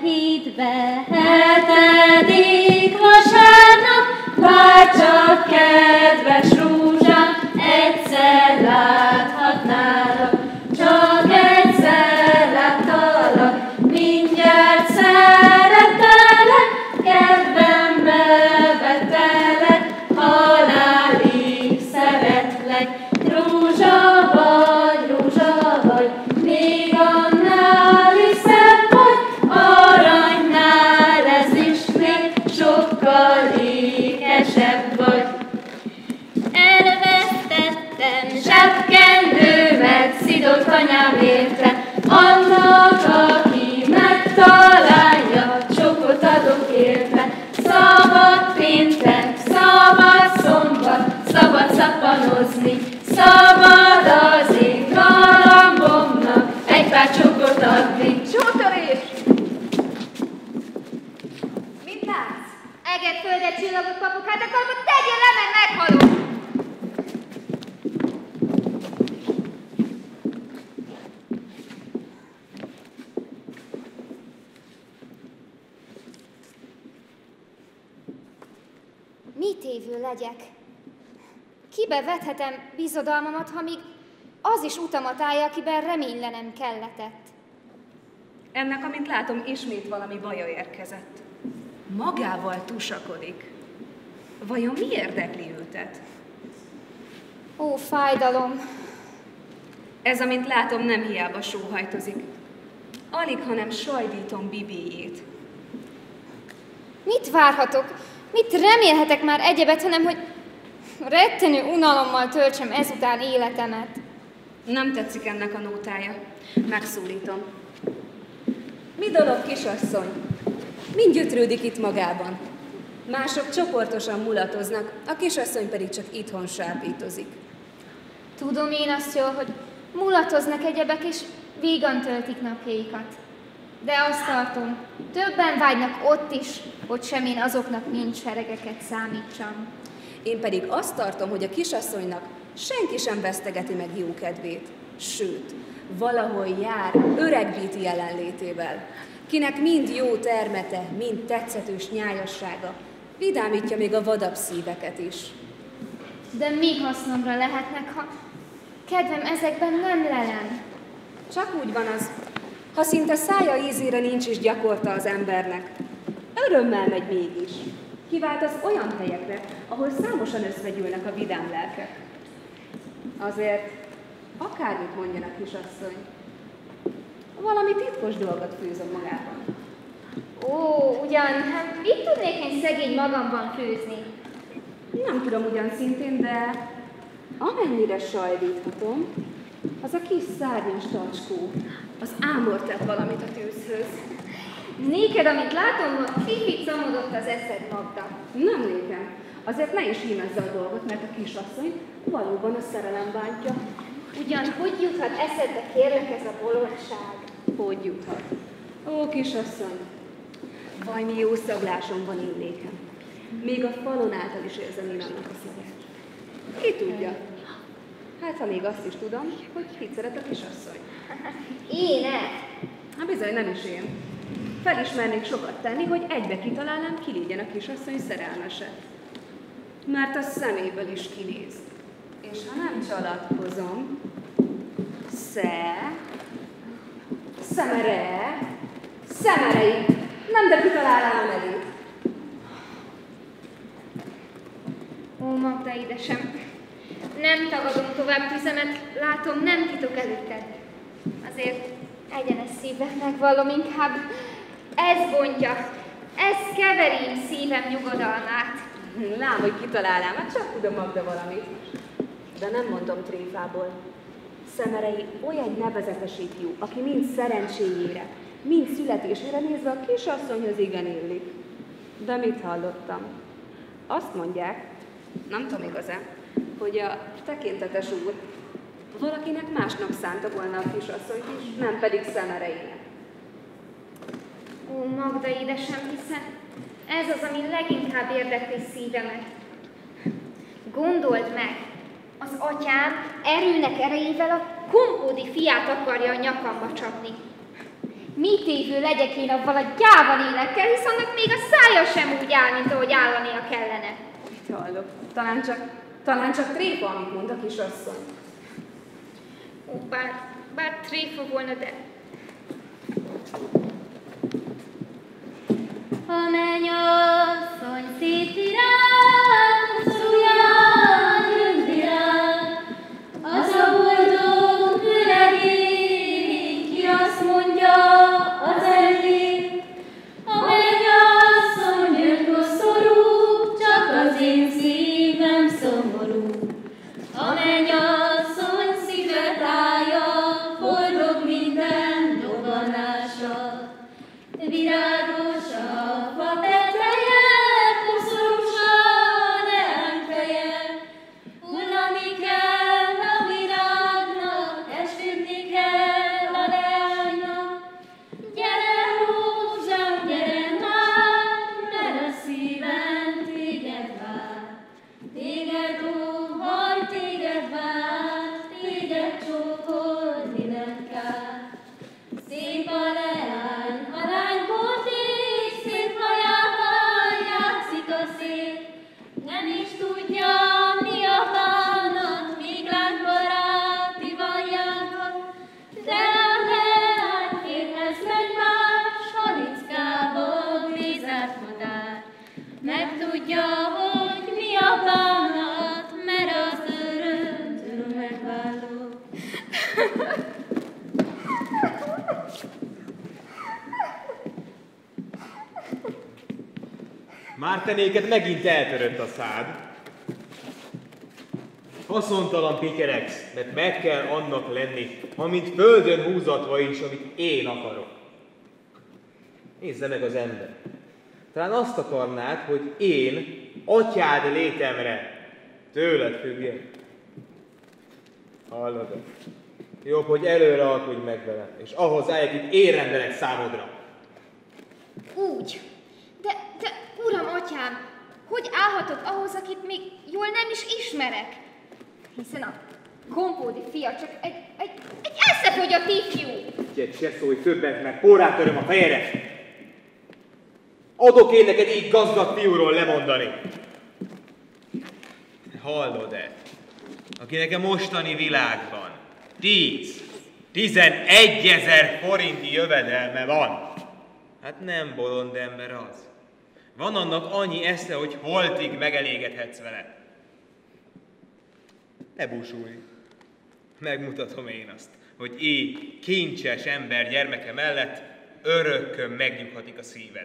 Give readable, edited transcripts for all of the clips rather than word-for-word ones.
hídbe, 7. vasárnap, bárcsak kedves rózsám, egyszer láthatnálak, csak egyszer láttalak, mindjárt szerettelek, kedvembe vetelek, halálig szeretlek, rózsa vagy, még annál is szebb vagy, aranynál ez is még sokkal ékesebb vagy. Elvesztettem zsebkendőmet, szidott anyám érte, annak, aki megtalálja, sokat adok érte. Szabad péntek, szabad szombat, szabad szappanozni, szabad az én galambomnak egy pár csokot adni. Csótorés! Mit látsz? Eget, földet, csillagot, papukát, a kalapot tegyél le, mert meghalok! Mit évő legyek? Kibe vethetem bizodalmamat, ha még az is utamat állja, akiben reménylenem kelletett? Ennek, amint látom, ismét valami baja érkezett. Magával tusakodik. Vajon mi érdekli őtet? Ó, fájdalom! Ez, amint látom, nem hiába sóhajtozik. Alig, hanem sajdítom bibéjét. Mit várhatok? Mit remélhetek már egyebet, hanem hogy rettenő unalommal töltsem ezután életemet? Nem tetszik ennek a nótája. Megszólítom. Mi dolog, kisasszony? Mind gyötrődik itt magában. Mások csoportosan mulatoznak, a kisasszony pedig csak itthon sápítozik. Tudom én azt jól, hogy mulatoznak egyebek, és vígan töltik napjaikat. De azt tartom, többen vágynak ott is, hogy sem én azoknak nincs seregeket számítsam. Én pedig azt tartom, hogy a kisasszonynak senki sem vesztegeti meg jókedvét. Sőt, valahol jár öreg Bíti jelenlétével, kinek mind jó termete, mind tetszetős nyájassága, vidámítja még a vadabb szíveket is. De mi hasznomra lehetnek, ha kedvem ezekben nem lelem? Csak úgy van az, ha szinte szája ízére nincs is gyakorta az embernek. Örömmel megy mégis. Kivált az olyan helyekre, ahol számosan összegyűlnek a vidám lelkek. Azért, akármit mondjon a kisasszony, valami titkos dolgot főzöm magában. Ó, ugyan, hát mit tudnék én szegény magamban főzni? Nem tudom ugyan szintén, de amennyire sajdíthatom, az a kis szárnyas tacskó, az ámor tett valamit a tűzhöz. Néked, amit látom, hogy fifit szamodott az eszed, Magda. Nem nékem. Azért ne is hímezze a dolgot, mert a kisasszony valóban a szerelem bántja. Ugyan, hogy juthat eszedbe, kérlek, ez a bolondság? Hogy juthat? Ó, kisasszony, valami jó szaglásom van én nékem. Még a falon által is érzem én annak a szagát. Ki tudja? Hát, ha még azt is tudom, hogy kit szeret a kisasszony. Én-e? Hát bizony, nem is én. Felismernék sokat tenni, hogy egybe kitalálnám, ki legyen a kisasszony szerelmese. Mert a szeméből is kinéz. És ha nem csalatkozom, szemerei, nem de kitalálnám a nevét. Ó, Magda édesem, nem tagadom tovább tüzemet, látom, nem titok előtted. Azért egyenes szívvel megvallom inkább, ez bontja, ez keveri én szívem nyugodalmát. Lám, hogy kitalálnám, hát csak tudom, Magda, valamit. De nem mondom tréfából. Szemerei olyan nevezetes ifjú, aki mind szerencséjére, mind születésére nézve a kisasszonyhoz igen illik. De mit hallottam? Azt mondják, nem tudom igaz-e, hogy a tekintetes úr valakinek másnak szánta volna a kisasszonyt is, nem pedig Szemereinek. Ó, Magda édesem, hiszen ez az, ami leginkább érdekli szívemet. Gondold meg, az atyám erőnek erejével a Kompódi fiát akarja a nyakamba csapni. mit évő legyek én avval a gyáva lélekkel, hisz annak még a szája sem úgy áll, mint ahogy állania kellene. Mit hallok? Talán csak tréfa, amit mond a kisasszony. Ó, bár tréfa volna, de... A mennyasszony szép virág, szújján jön virág, az a boldog öreg élénk, ki azt mondja az elég. A mennyasszony jön koszorú, csak az én szívem szomorú. A mennyasszony szíve tája, boldog minden dobanása. Virágos a fa teteje, koszorúsa leányfeje. Hullani kell a virágnak, esküdni kell a leánynak. Gyere, rózsám, gyere már, mert a szívem téged vár. Téged óhaj, téged vár, téged csókolni nem kár. Szép a leány, a lány bolték, szép hajával játszik a szél. Nem is tudja, mi a bánat, míg lángbaráti vajjákat. De a leány férhez megy már, salickába vízelt madár. Megtudja, hogy mi a bánat, mert az örömtől megválok. Már te néked megint eltörött a szád. Haszontalan pikeregsz, mert meg kell annak lenni, amint földön húzatva is, amit én akarok. Nézze meg az ember. Talán azt akarnád, hogy én, atyád létemre, tőled függjek. Hallod? Jobb, hogy előre alkudj meg velem, és ahhoz álljak, itt én rendelek számodra. Úgy. De, uram, atyám, hogy állhatok ahhoz, akit még jól nem is ismerek? Hiszen a Kompódi fia csak egy eszefogyott ifjú. Úgyhogy se szólj többet, mert porrát töröm a fejére. Adok én neked így gazdag fiúról lemondani. Hallod-e? Aki nekem mostani világban 10-11 000 forinti jövedelme van. Hát nem bolond ember az. Van annak annyi esze, hogy holtig megelégedhetsz vele. Ne búsulj. Megmutatom én azt, hogy így kincses ember gyermeke mellett örökkön megnyughatik a szíved.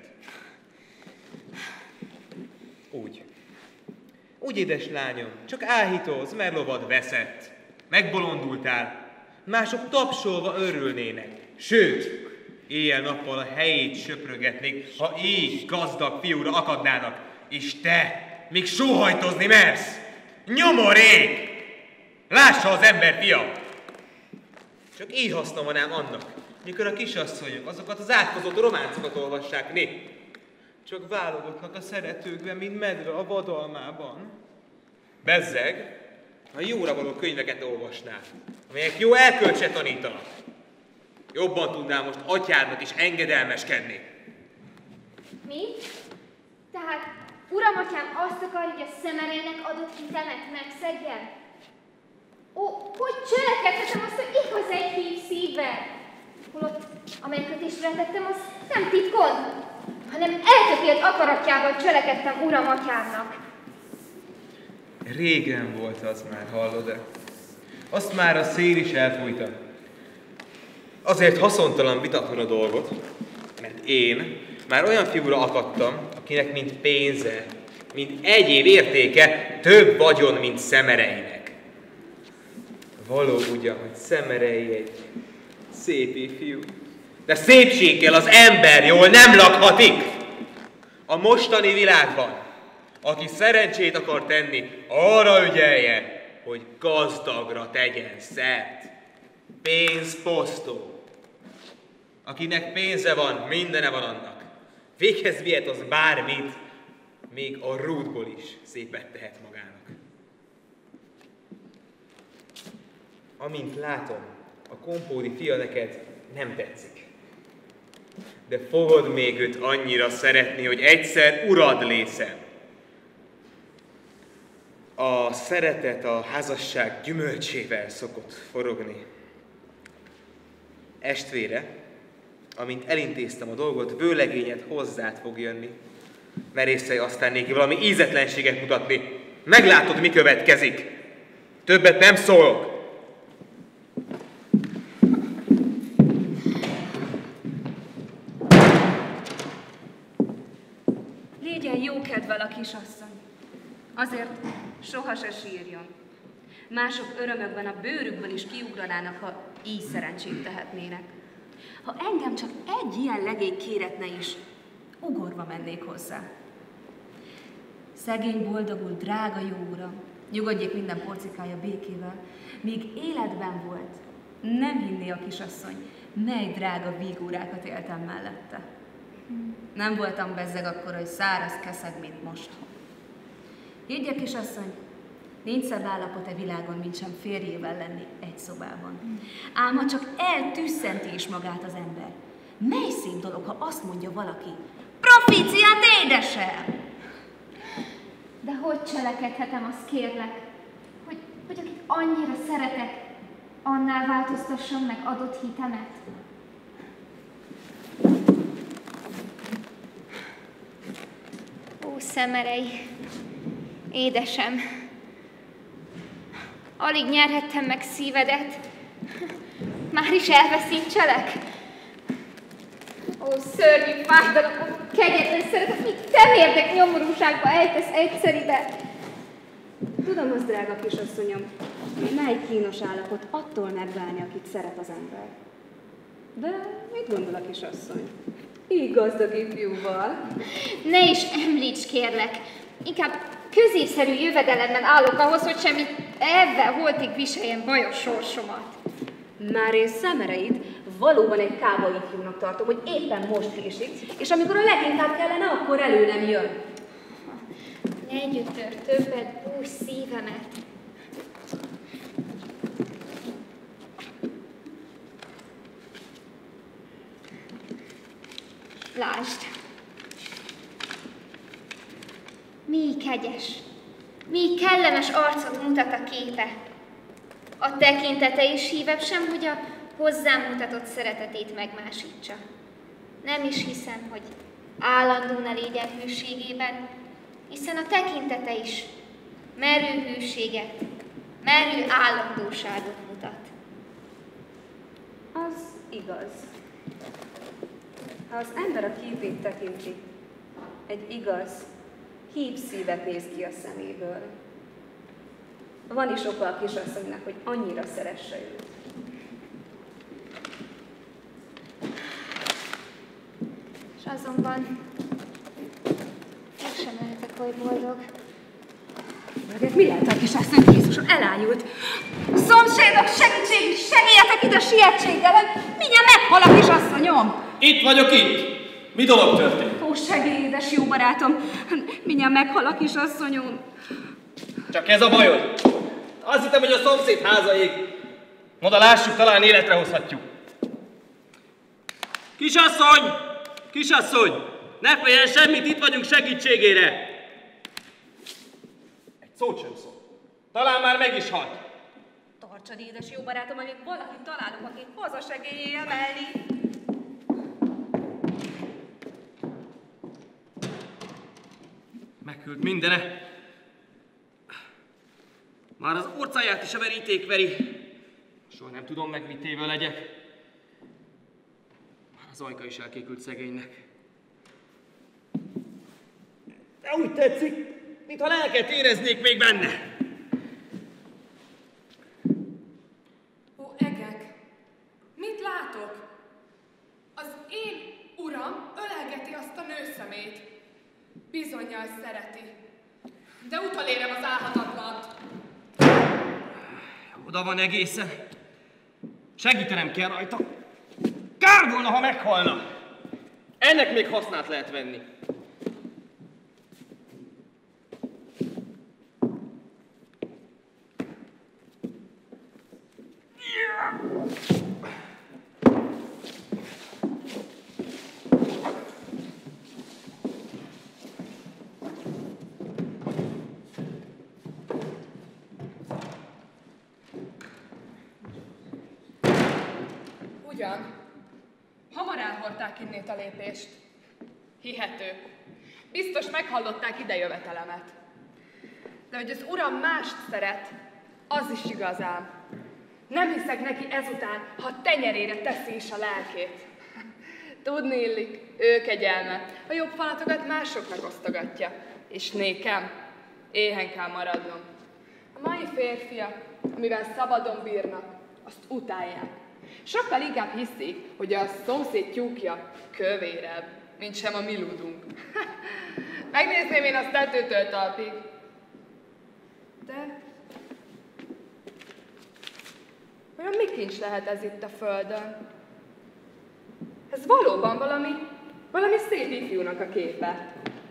Úgy, édes lányom, csak áhítóz, mert lovad veszett. Megbolondultál. Mások tapsolva örülnének. Sőt, éjjel-nappal a helyét söprögetnék, ha így gazdag fiúra akadnának. És te még sóhajtozni mersz! Nyomorék! Lássa az ember fia! Csak így haszna van ám annak, mikor a kisasszonyok azokat az átkozott románcokat olvassák né. Csak válogatnak a szeretőkben, mint medve a vadalmában. Bezzeg, ha jóra való könyveket olvasnál, amelyek jó elkölcse tanítanak. Jobban tudnál most atyádnak is engedelmeskedni. Mi? Tehát, uram, atyám azt akarja, hogy a szemerének adott hitemet megszedjem? Ó, hogy cselekedhetem azt, hogy igaz egy hív szívvel? Holott, amely kötésre tettem, az nem titkon, hanem eltökélt akaratjával cselekedtem uram atyámnak. Régen volt az már, hallod-e? Azt már a szél is elfújta. Azért haszontalan vitatlan a dolgot, mert én már olyan fiúra akadtam, akinek mind pénze, mind egyéb értéke több vagyon, mint szemereinek. Való ugyan, hogy szemerei egy szép ifjú, de szépséggel az ember jól nem lakhatik. A mostani világban, aki szerencsét akar tenni, arra ügyeljen, hogy gazdagra tegyen szert. Pénzposztó. Akinek pénze van, mindene van annak. Véghez vihet az bármit, még a rúdból is szépet tehet magának. Amint látom, a Kompódi fia neked nem tetszik. de fogod még őt annyira szeretni, hogy egyszer urad lészel. A szeretet a házasság gyümölcsével szokott forogni. Estvére, amint elintéztem a dolgot, vőlegényed hozzád fog jönni. Merészelj aztán néki valami ízetlenséget mutatni. Meglátod, mi következik. Többet nem szólok. Légyen jókedvel a kisasszony. Azért soha se sírjon. Mások örömökben a bőrükből is kiugranának, ha így szerencsét tehetnének. Ha engem csak egy ilyen legény kéretne is, ugorva mennék hozzá. Szegény, boldogul, drága jó uram, nyugodjék minden porcikája békével, míg életben volt, nem hinné a kisasszony, mely drága vígórákat éltem mellette. Nem voltam bezzeg akkor, hogy száraz keszeg, mint most. Higgye, kisasszony, nincs szebb állapot e világon, mint sem férjével lenni egy szobában. Ám ha csak eltüsszenti is magát az ember, mely szép dolog, ha azt mondja valaki, profíciát édesem! De hogy cselekedhetem, azt kérlek, hogy akit annyira szeretek, annál változtassam meg adott hitemet? Ó, szemerei, édesem, alig nyerhettem meg szívedet, már is elveszítselek. Ó, szörnyű fájdalom, ó, kegyetlen szeretet, míg te mérdek nyomorúságba ejtesz egyszeribe. Tudom az, drága kisasszonyom, mely kínos állapot attól megválni, akit szeret az ember. De mit gondol a kisasszony? Így gazdag ifjúval. Ne is említs, kérlek. Inkább középszerű jövedelemmel állok ahhoz, hogy semmit ebben holtig viseljen bajos sorsomat. Már én szemereid valóban egy káva ifjúnak tartom, hogy éppen most késik, és amikor a leginkább kellene, akkor előlem jön. Ne gyötör többet bújj szívemet. Lásd! Mi kegyes, mi kellemes arcot mutat a képe. A tekintete is hívebb sem, hogy a hozzám mutatott szeretetét megmásítsa. Nem is hiszem, hogy állandó ne légyen hűségében, hiszen a tekintete is merő hűséget, merő állandóságot mutat. Az igaz. Ha az ember a képét tekinti, egy igaz, hív szívet néz ki a szeméből. Van is oka a kisasszonynak, hogy annyira szeresse őt. És azonban mégsem lehetek oly boldog. Mi lehet a kisasszony? Jézusom, elájult! Szomszédok, segítség! Segélyetek ide sietséggel! Mindjárt meghal a kisasszonyom! Itt vagyok, itt! Mi dolog történt? Ó, segélj, édes jó barátom! Mindjárt meghal a kisasszonyom! Csak ez a bajod? Azt hittem, hogy a szomszéd házaig. Oda lássuk, talán életre hozhatjuk. Kisasszony! Kisasszony! Ne féljen semmit, itt vagyunk segítségére! Egy szót sem szól. Talán már meg is halt. Tartsad, édes jó barátom, amíg valakit találok, aki hazasegélyé emelni. Meghűlt mindene. Már az orcáját is a veríték veri. Soha nem tudom meg, mit tévő legyek. Már az ajka is elkékült szegénynek. De úgy tetszik, mintha lelket éreznék még benne. Ó, egek, mit látok? Az én uram ölelgeti azt a nőszemét. Bizonnyal szereti. De utolérem az álhatatlant. Oda van egészen. Segítenem kell rajta. Kár volna, ha meghalna. Ennek még hasznát lehet venni. Ugyan. Hamar elhordták innét a lépést. Hihető. Biztos meghallották idejövetelemet. De hogy az uram mást szeret, az is igazán. Nem hiszek neki ezután, ha tenyerére teszi is a lelkét. Tudni illik, ő kegyelme. A jobb falatokat másoknak osztogatja. És nékem éhen kell maradnom. A mai férfiak, amivel szabadon bírnak, azt utálják. Sokkal inkább hiszik, hogy a szomszéd tyúkja kövérebb, mint sem a mi ludunk. Megnézném én azt tetőtől talpig. De olyan mi kincs lehet ez itt a földön? Ez valóban valami szép ifjúnak a képe.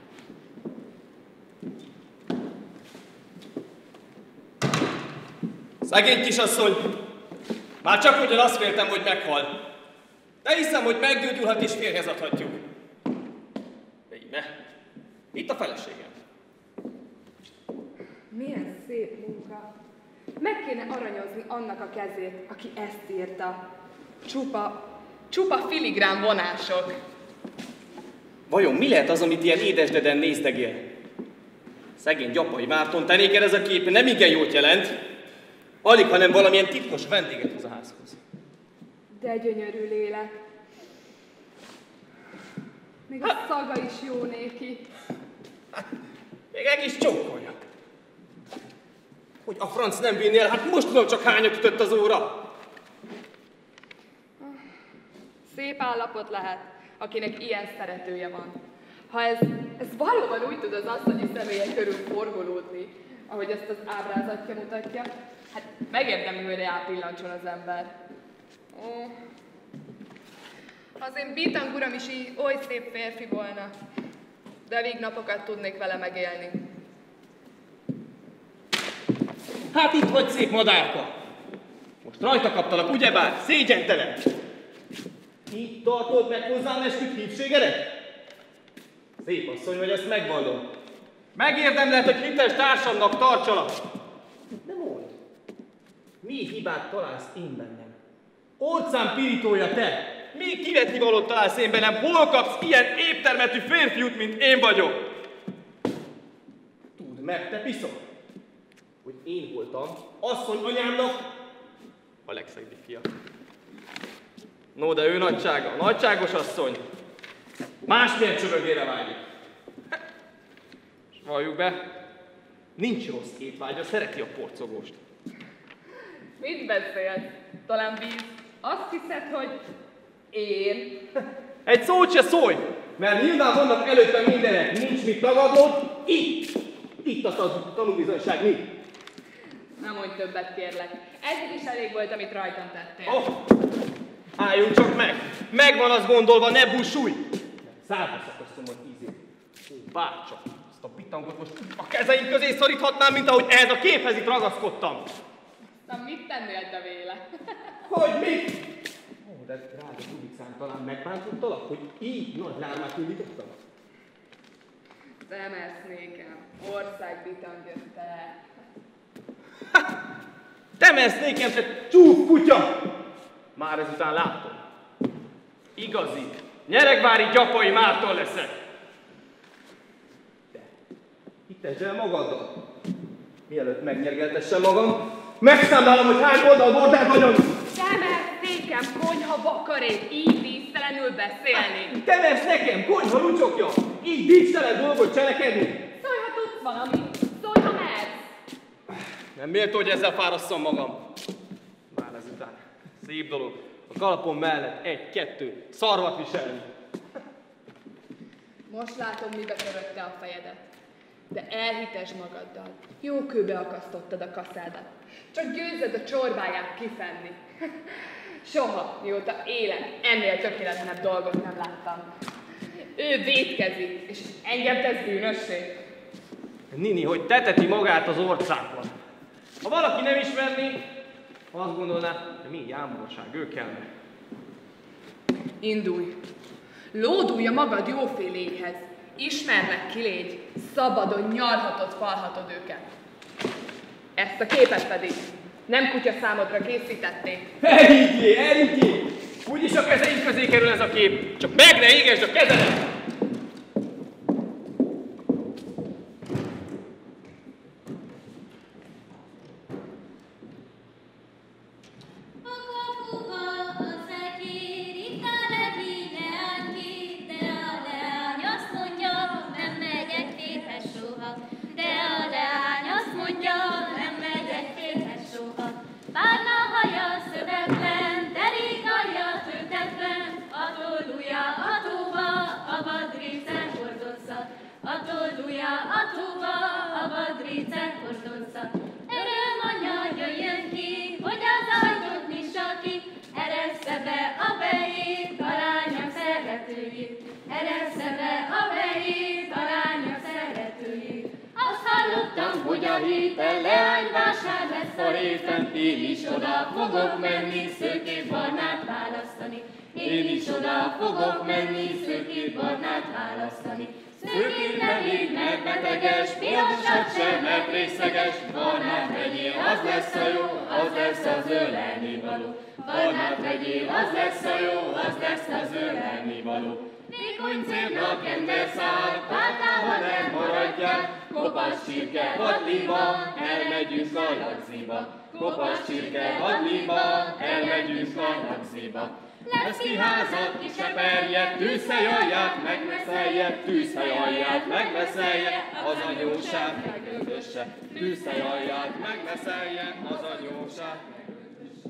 Szegény kisasszony! Már csak ugyan azt féltem, hogy meghal. De hiszem, hogy meggyógyulhat és férjhez adhatjuk. De íme, itt a feleségem. Milyen szép munka. Meg kéne aranyozni annak a kezét, aki ezt írta. Csupa filigrán vonások. Vajon mi lehet az, amit ilyen édesdeden nézdegél? Szegény Gyapai Márton tenéken ez a kép nem igen jót jelent. Alig, hanem valamilyen titkos vendéget hoz a házhoz. De gyönyörű lélek. Még a szaga is jó néki. Még egész csókolja. Hogy a franc nem vinnél, hát most tudom csak hányat ütött az óra. Szép állapot lehet, akinek ilyen szeretője van. Ha ez valóban úgy tud az asszonyi személye körül forgolódni, ahogy ezt az ábrázatja mutatja, hát megérdemli, hogy rápillancson az ember. Ó, az én bitang uram is így oly szép férfi volna, de vég napokat tudnék vele megélni. Hát itt vagy, szép madárka! Most rajta kaptalak, ugyebár? Szégyentelen! Így tartod meg hozzám esküdt hívségedet? Szép asszony vagy, ezt megvallom. Megérdemled, hogy hites társamnak tartsalak. De mondd, mi hibát találsz én bennem? Orcám pirítója te! Mi kivetni valót találsz én bennem? Hol kapsz ilyen épptermetű férfiút, mint én vagyok? Tudd meg, te piszok, hogy én voltam asszony anyámnak a legszebbik fia. No, de ő nagysága, nagyságos asszony, másmilyen csövögére vágyik. És valljuk be, nincs rossz étvágya, szereti a porcogóst. Mit beszélsz? Talán víz. Azt hiszed, hogy én? Egy szót se szólj, mert nyilván vannak előttem mindenek, nincs mit tagadnod, itt a tanúbizonyság, mi? Nem mondj többet, kérlek. Ez is elég volt, amit rajtam tettél. Oh, álljunk csak meg! Megvan az gondolva, ne búsulj! Szárba szakasztom a ízét. Ó, bárcsak, azt a bitangot most a kezeim közé szoríthatnám, mint ahogy ehhez a képhez itt ragaszkodtam. Na, mit tennél te véle? Hogy mit? Ó, de drága Dubicám, talán megbántottalak, hogy így nagy lármát indítottam? Te mersz nékem, országbitang te. Te mersz nékem, te csúf kutya! Már ezután látom. Igazi, nyeregvári Gyapai Márton leszek. De, hittesd el magaddal. Mielőtt megnyergeltessem magam, megszámlálom, hogy hány oldal bordát vagyok. Te mersz nékem, konyha vakarék, így dísztelenül beszélni. Te mersz nekem, konyha lucsokja, így dísztelen dolgot cselekedni. Szólj, ha tudsz valamit. Szólj, ha mersz. Nem méltó, hogy ezzel fárasszam magam. Már ezután. Szép dolog. A kalapom mellett egy-kettő szarvat viselni. Most látom, mibe törötte a fejedet. De elhites magaddal. Jó kőbe akasztottad a kaszádat. Csak győzzed a csorbáját kifenni. Soha, mióta élek, ennél tökéletlenebb dolgot nem láttam. Ő vétkezik, és engem tesz bűnössé. Nini, hogy teteti magát az orcákon. Ha valaki nem ismerné, azt gondolná, hogy mi jámborság, ő kellene. Indulj! Lódulj a magad jóféléhez. Ismerlek ki, légy, szabadon nyarhatod, falhatod őket. Ezt a képet pedig nem kutya számodra készítették. Eriké! Úgyis a kezeink közé kerül ez a kép, csak meg ne égesd a kezedet! Lesz ki házat, ki seperje, tűzhely alját megveszelje, tűzhely alját megveszelje, az anyóság megöldösse. Tűzhely alját megveszelje, az anyóság megöldösse.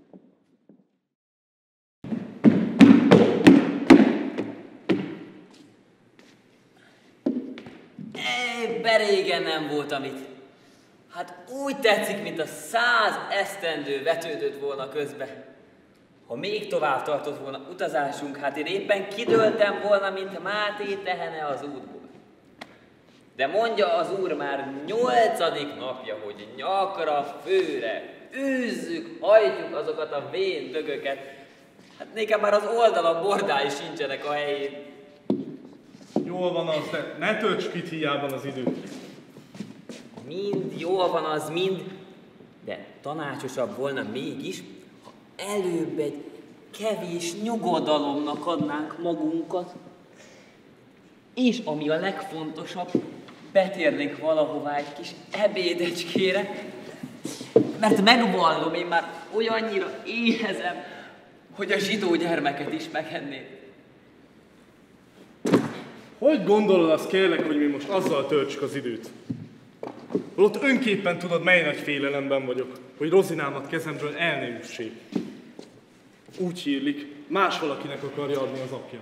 Berégen nem voltam itt. Hát úgy tetszik, mint a 100 esztendő vetődött volna közbe. Ha még tovább tartott volna utazásunk, hát én éppen kidőltem volna, mint Máté tehene az útból. De mondja az úr már 8. napja, hogy nyakra, főre, űzzük, hajtjuk azokat a vén dögöket. Hát nékem már az oldalon bordái sincsenek a helyén. Jól van az, de ne tölts ki hiában az időt. Mind jól van az, mind, de tanácsosabb volna mégis, ha előbb egy kevés nyugodalomnak adnánk magunkat, és ami a legfontosabb, betérnénk valahová egy kis ebédecskére, mert megvallom, én már olyannyira éhezem, hogy a zsidó gyermeket is megennék. Hogy gondolod azt, kérlek, hogy mi most azzal töltsük az időt? Holott önképpen tudod, mely nagy félelemben vagyok, hogy Rozinámat kezemről el ne üssék. Úgy hírlik, más valakinek akarja adni az apja.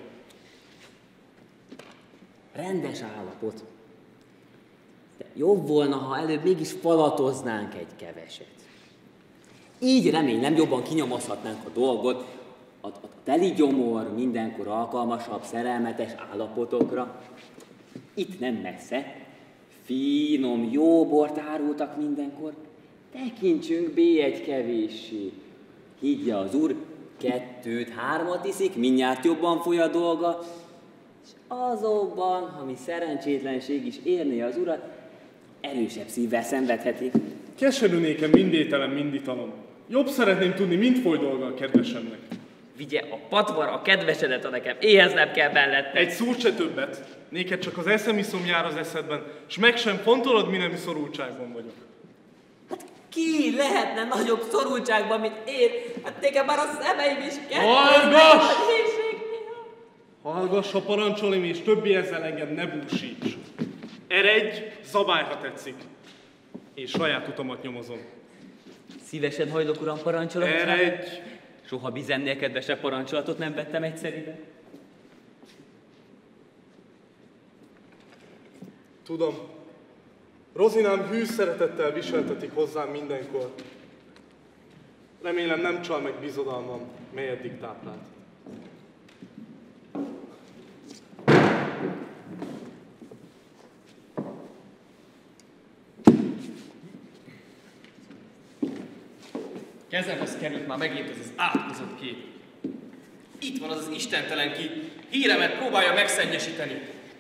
Rendes állapot. De jobb volna, ha előbb mégis falatoznánk egy keveset. Így remélem jobban kinyomozhatnánk a dolgot, a teli gyomor mindenkor alkalmasabb, szerelmetes állapotokra. Itt nem messze, finom, jó bort árultak mindenkor. Tekintsünk egy kevéssé. Higgye az úr, 2-3 iszik, mindjárt jobban foly a dolga, és azokban, ha mi szerencsétlenség is érné az urat, erősebb szívvel szenvedheti. Keserű nékem mind ételem, mind italom. Jobb szeretném tudni, mind foly dolga a kedvesemnek. Vigye a patvar a kedvesedet, a nekem éheznem kell mellette. Egy szót se többet. Néked csak az eszemiszom jár az eszedben, és meg sem fontolod, mi nemű szorultságban vagyok. Hát ki lehetne nagyobb szorultságban, mint én? Hát nékem már a szemeim is Hallgass! Hallgass, ha parancsolim, és többi ezzel engem ne búsíts. Eredj, zabálj, ha tetszik. Én saját utamat nyomozom. Szívesen hajlok, uram, parancsolatot. Eredj! Soha bizennél kedvesebb parancsolatot nem vettem egyszerűen. Tudom, Rozinám hű szeretettel viseltetik hozzám mindenkor. Remélem nem csal meg bizodalmam, mely eddig táplált. Kezemhez került már megint ez az átkozott kép. Itt van az az istentelen ki, híremet próbálja megszennyesíteni.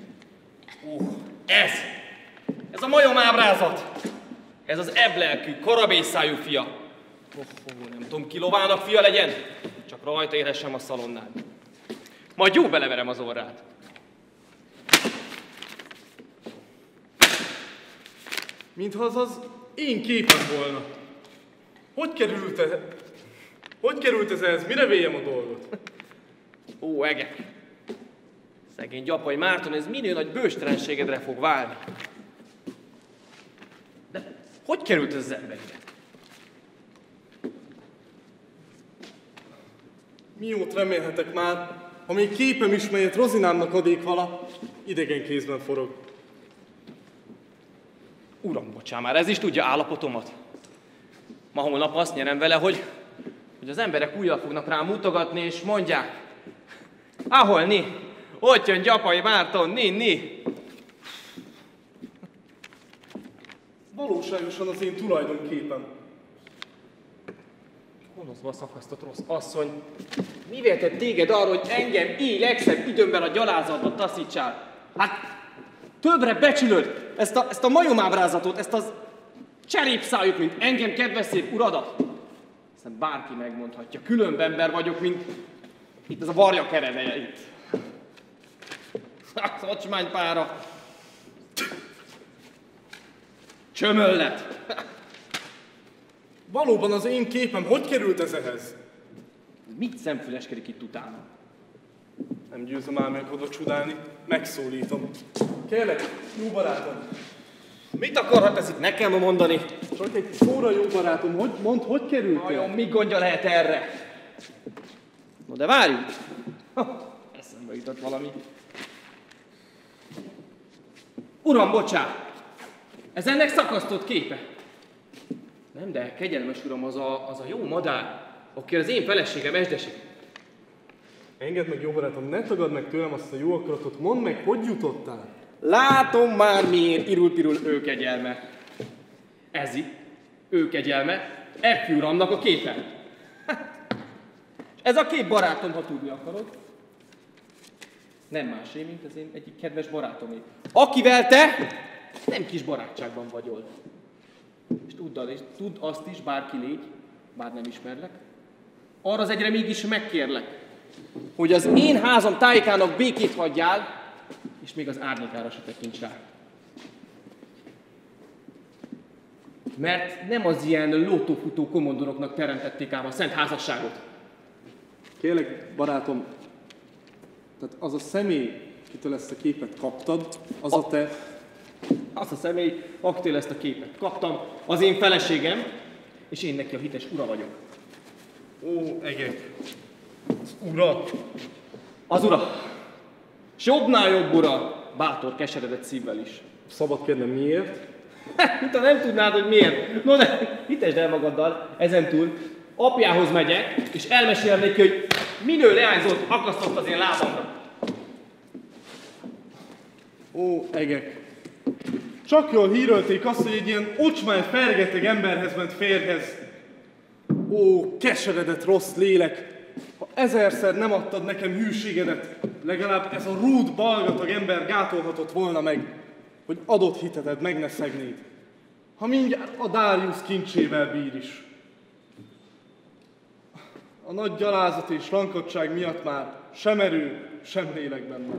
Ez a majom ábrázat. Ez az eblelkű, korabélyszájú fia. Nem tudom, ki lovának fia legyen, csak rajta érhessem a szalonnát. Majd jó beleverem az orrát. Mintha az én képem volna. Hogy került ez ehhez? Mire véjem a dolgot? Ó, egek! Szegény Gyapai Márton, ez minél nagy bőstelenségedre fog válni. De hogy került ez az ember ide? Miót remélhetek már, ha még képem is, melyet Rozinámnak adék vala, idegen kézben forog. Uram, bocsán már, ez is tudja állapotomat. Ma holnap azt nyerem vele, hogy az emberek újra fognak rám mutogatni, és mondják, ahol ni, ott jön Gyapai Márton, ni. Valóságosan az én tulajdonképem. Gonoszba szakasztott rossz asszony, mivel tett téged arra, hogy engem így legszebb időmben a gyalázatba taszítsál? Hát többre becsülöd ezt a majomábrázatot, ezt az cserépszájuk, mint engem kedves szép uradat. Aztán bárki megmondhatja, különb ember vagyok, mint itt ez a varja keredeje itt. Az ocsmánypára. Csömöllet. Valóban az én képem, hogy került ez ehhez? Mit szemfüleskedik itt utána? Nem győzöm ám meg oda csodálni, megszólítom. Kérlek, jó barátom. Mit akarhat ez itt nekem mondani? Csak egy szóra, jó barátom, hogy került? Vajon mi gondja lehet erre? No de várjunk! Eszembe jutott valami. Uram, bocsánat! Ez ennek szakasztott képe. Nem, de kegyelmes uram, az a jó madár, aki az én feleségem esdeség. Engedd meg, jó barátom, ne tagadd meg tőlem azt a jó akaratot, mondd meg, hogy jutottál? Látom már miért irul-pirul ő kegyelme. Ez itt, ő kegyelme, Effű uramnak a képe. Ez a két barátom, ha tudni akarod. Nem másé, mint az én egyik kedves barátomé. Akivel te nem kis barátságban vagyol. És tudd azt is, bárki légy, bár nem ismerlek, arra az egyre mégis megkérlek, hogy az én házam tájékának békét hagyjál, és még az árnyékára se tekints rá. Mert nem az ilyen lótófutó komondoroknak teremtették ám a szent házasságot. Kérlek, barátom, tehát az a személy, kitől ezt a képet kaptad, az a te... Az a személy, akitől ezt a képet kaptam, az én feleségem, és én neki a hites ura vagyok. Ó, egek! Az ura! Az ura! S jobbnál jobb ura, bátor, keseredett szívvel is. Szabad kérnem, miért? Mintha nem tudnád, hogy miért. No de, hitesd el magaddal, ezentúl apjához megyek, és elmesélem neki, hogy minő leányzót akasztott az én lábamra. Ó, egek! Csak jól hírölték azt, hogy egy ilyen ocsmány, fergeteg emberhez ment férjhez. Ó, keseredett rossz lélek! Ha ezerszer nem adtad nekem hűségedet, legalább ez a rúd, balgatag ember gátolhatott volna meg, hogy adott hiteted meg ne szegnéd. Ha mindjárt a Darius kincsével bír is. A nagy gyalázat és rankadtság miatt már sem erő, sem lélek bennem.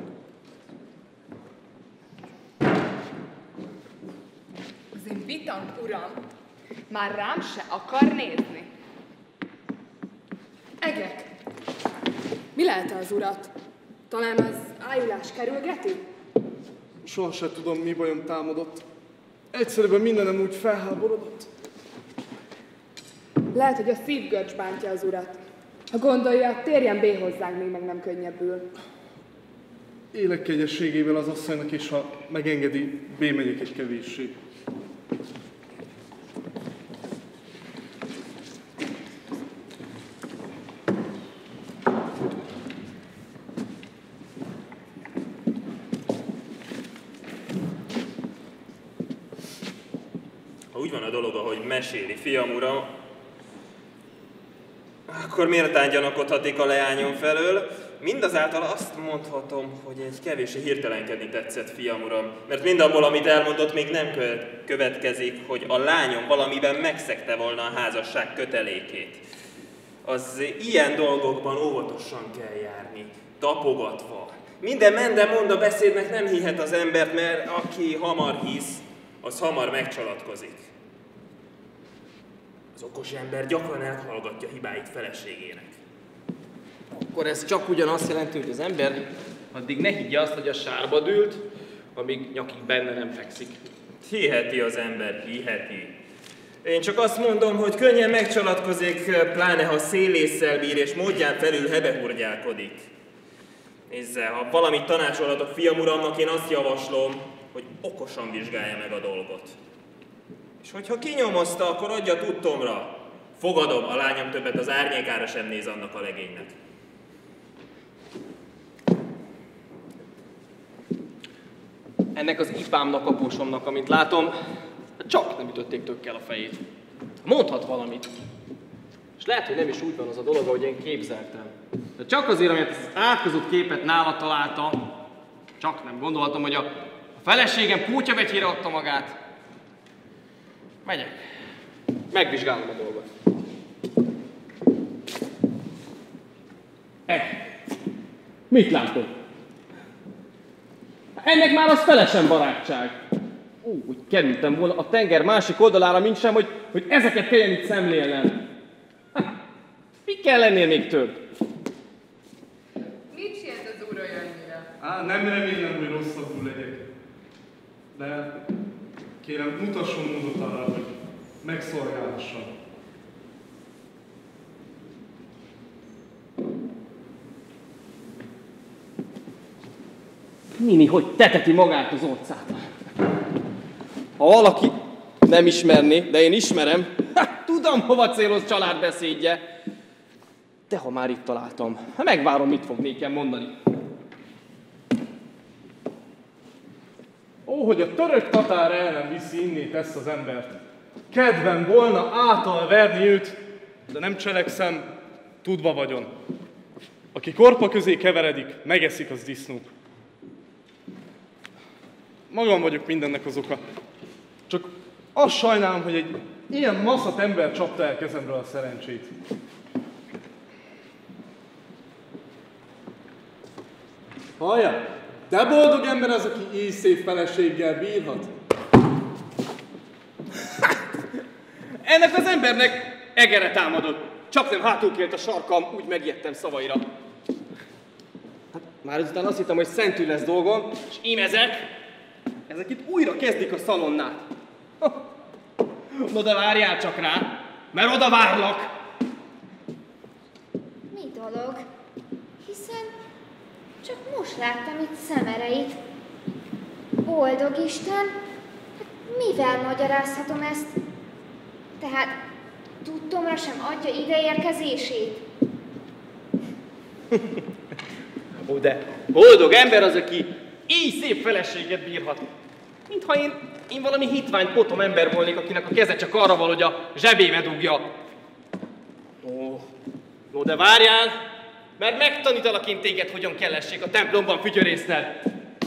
Az én vitant uram már rám se akar nézni. Egek, mi lehet az urat? Talán az ájulás kerülgeti? Soha se tudom, mi bajom támadott. Egyszerűen mindenem úgy felháborodott. Lehet, hogy a szívgörcs bántja az urat. Ha gondolja, térjen bé hozzánk, még meg nem könnyebbül. Élek kegyességével az asszonynak, és ha megengedi, bémegyek egy kevéssé. Ha úgy van a dolog, ahogy meséli, fiam uram, akkor méltán gyanakodhatik a leányom felől. Mindazáltal azt mondhatom, hogy egy kevéssé hirtelenkedni tetszett, fiam uram, mert mindabból, amit elmondott, még nem következik, hogy a lányom valamiben megszegte volna a házasság kötelékét. az ilyen dolgokban óvatosan kell járni, tapogatva. Minden mende-monda beszédnek nem hihet az embert, mert aki hamar hisz, az hamar megcsalatkozik. Az okos ember gyakran elhallgatja hibáit feleségének. Akkor ez csak ugyanazt jelenti, hogy az ember addig ne higgye azt, hogy a sárba dőlt, amíg nyakig benne nem fekszik. Hiheti az ember, hiheti. Én csak azt mondom, hogy könnyen megcsalatkozik, pláne ha szélésszel bír és módján felül hebehurgyálkodik. Nézze, ha valamit tanácsolhatok fiam uramnak, én azt javaslom, hogy okosan vizsgálja meg a dolgot. És hogyha kinyomozta, akkor adja tudtomra. Fogadom, a lányom többet az árnyékára sem néz annak a legénynek. Ennek az ipámnak, apósomnak, amit látom, csak nem ütötték tökkel a fejét. Mondhat valamit. És lehet, hogy nem is úgy van az a dolog, ahogy én képzeltem. De csak azért, amit az átkozott képet nála találtam, csak nem gondoltam, hogy a feleségem kútyabetyére adta magát. Megyek. Megvizsgálom a dolgot. Mit látod? Ennek már az felesen barátság. Úgy kerültem volna a tenger másik oldalára, mint sem, hogy ezeket kelljen itt szemlélnem. Mi kell lennél még több? Mit siet az úr olyannyira? Nem remélem, hogy rosszabbul legyek. De kérem, mutasson módot arra, hogy megszolgálhassam. Nini, hogy teteti magát az orcát. Ha valaki nem ismerné, de én ismerem, tudom, hova céloz családbeszédje. De ha már itt találtam, megvárom, mit fog nékem mondani. Ó, hogy a török tatár el nem viszi innét ezt az embert. Kedvem volna által verni őt, de nem cselekszem, tudva vagyon. Aki korpa közé keveredik, megeszik, az disznók. Magam vagyok mindennek az oka. Csak azt sajnálom, hogy egy ilyen maszat ember csapta el kezemről a szerencsét. Hallja, de boldog ember az, aki így szép feleséggel bírhat. Ennek az embernek egere támadott. Csak nem hátulkélt a sarkam, úgy megijedtem szavaira. Hát, már ezután azt hittem, hogy szentül lesz dolgom, és ím ezek itt újra kezdik a szalonnát. Oda várjál csak rá, mert oda várlak. Mi dolog? Hiszen csak most láttam itt szemereit. Boldog Isten, hát mivel magyarázhatom ezt? Tehát tudtomra sem adja ideérkezését. Ó, de boldog ember az, aki így szép feleséget bírhat. Mintha én valami hitvány potom ember volnék, akinek a keze csak arra van, hogy a zsebébe dugja. Ó, de várjál, mert megtanítalak én téged, hogyan kellessék a templomban fütyörészned.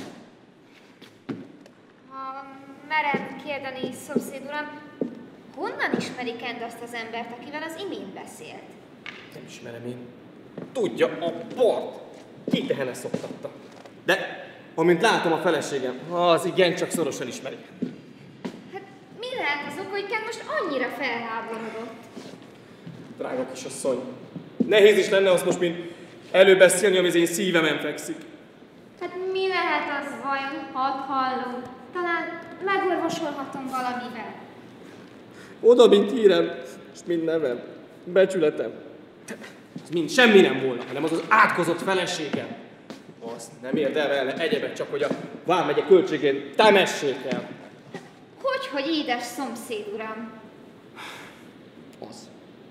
Ha merem kérdeni, szomszéd uram, honnan ismeri Kend azt az embert, akivel az imént beszélt? Nem ismerem én. Tudja, a part kitehene szoktatta. De amint látom a feleségem, az igencsak szorosan ismeri. Hát mi lehet az oka, hogy Kend most annyira felháborodott? Drága kisasszony, nehéz is lenne azt most mind előbeszélni, ami az én szívemen fekszik. Hát mi lehet az vajon, hadd hallom? Talán megorvosolhatom valamivel. Oda, mint hírem, és mind nevem, becsületem. Az mind semmi nem volna, hanem az az átkozott feleségem. Azt nem érdemelne egyebet, csak hogy a vármegye költségén temessék el. Hogy édes szomszéd uram? Az.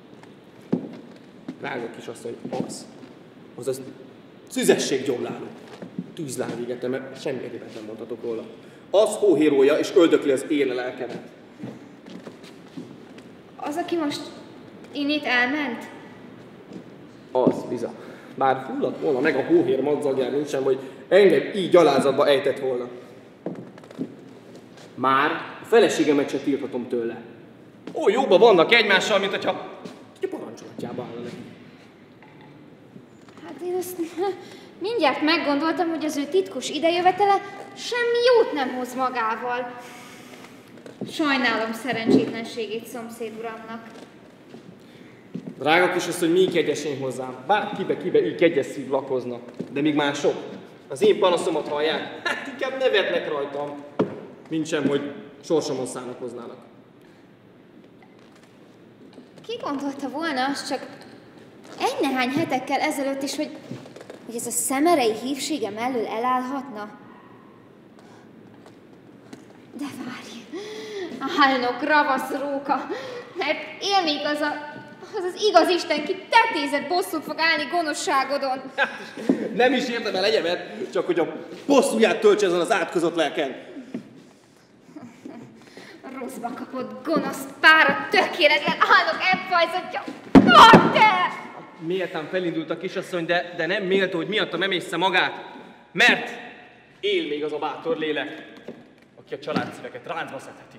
Drága kisasszony, az. Azaz szüzességgyomláló. Tűzláng égetem, mert semmi egyébet nem mondhatok róla. Az hóhérója és öldökli az én lelkemet. Az, aki most innét elment? Az, biza. Bár fulladt volna meg a hóhér madzagján, nincsen, hogy engem így gyalázatba ejtett volna. Már a feleségemet se tilthatom tőle. Ó, jóba vannak egymással, mint hogyha parancsolatjába állna neki. Azért azt mindjárt meggondoltam, hogy az ő titkos idejövetele semmi jót nem hoz magával. Sajnálom szerencsétlenségét szomszéd uramnak. Drága kisasszony, mi kegyes én hozzám. Bár kibe így kegyes szív lakoznak. De míg mások az én panaszomat hallják, hát inkább nevetnek rajtam, mintsem, hogy sorsomon szánakoznának. Ki gondolta volna azt csak egy-nehány hetekkel ezelőtt is, hogy ez a szemerei hívsége mellől elállhatna? De várj, állnok, ravasz róka, mert él még az igaz Isten, ki tetézett bosszút fog állni gonoszságodon. Nem is érdemel egyemet, csak hogy a bosszúját töltse ezen az átkozott lelken. Rosszba kapott gonosz pára, tökéletlen állnok elfajzatja. Hagyd te! Méltán felindult a kisasszony, de nem méltó, hogy miattam emészze magát, mert él még az a bátor lélek, aki a családszíveket ráncba szedheti.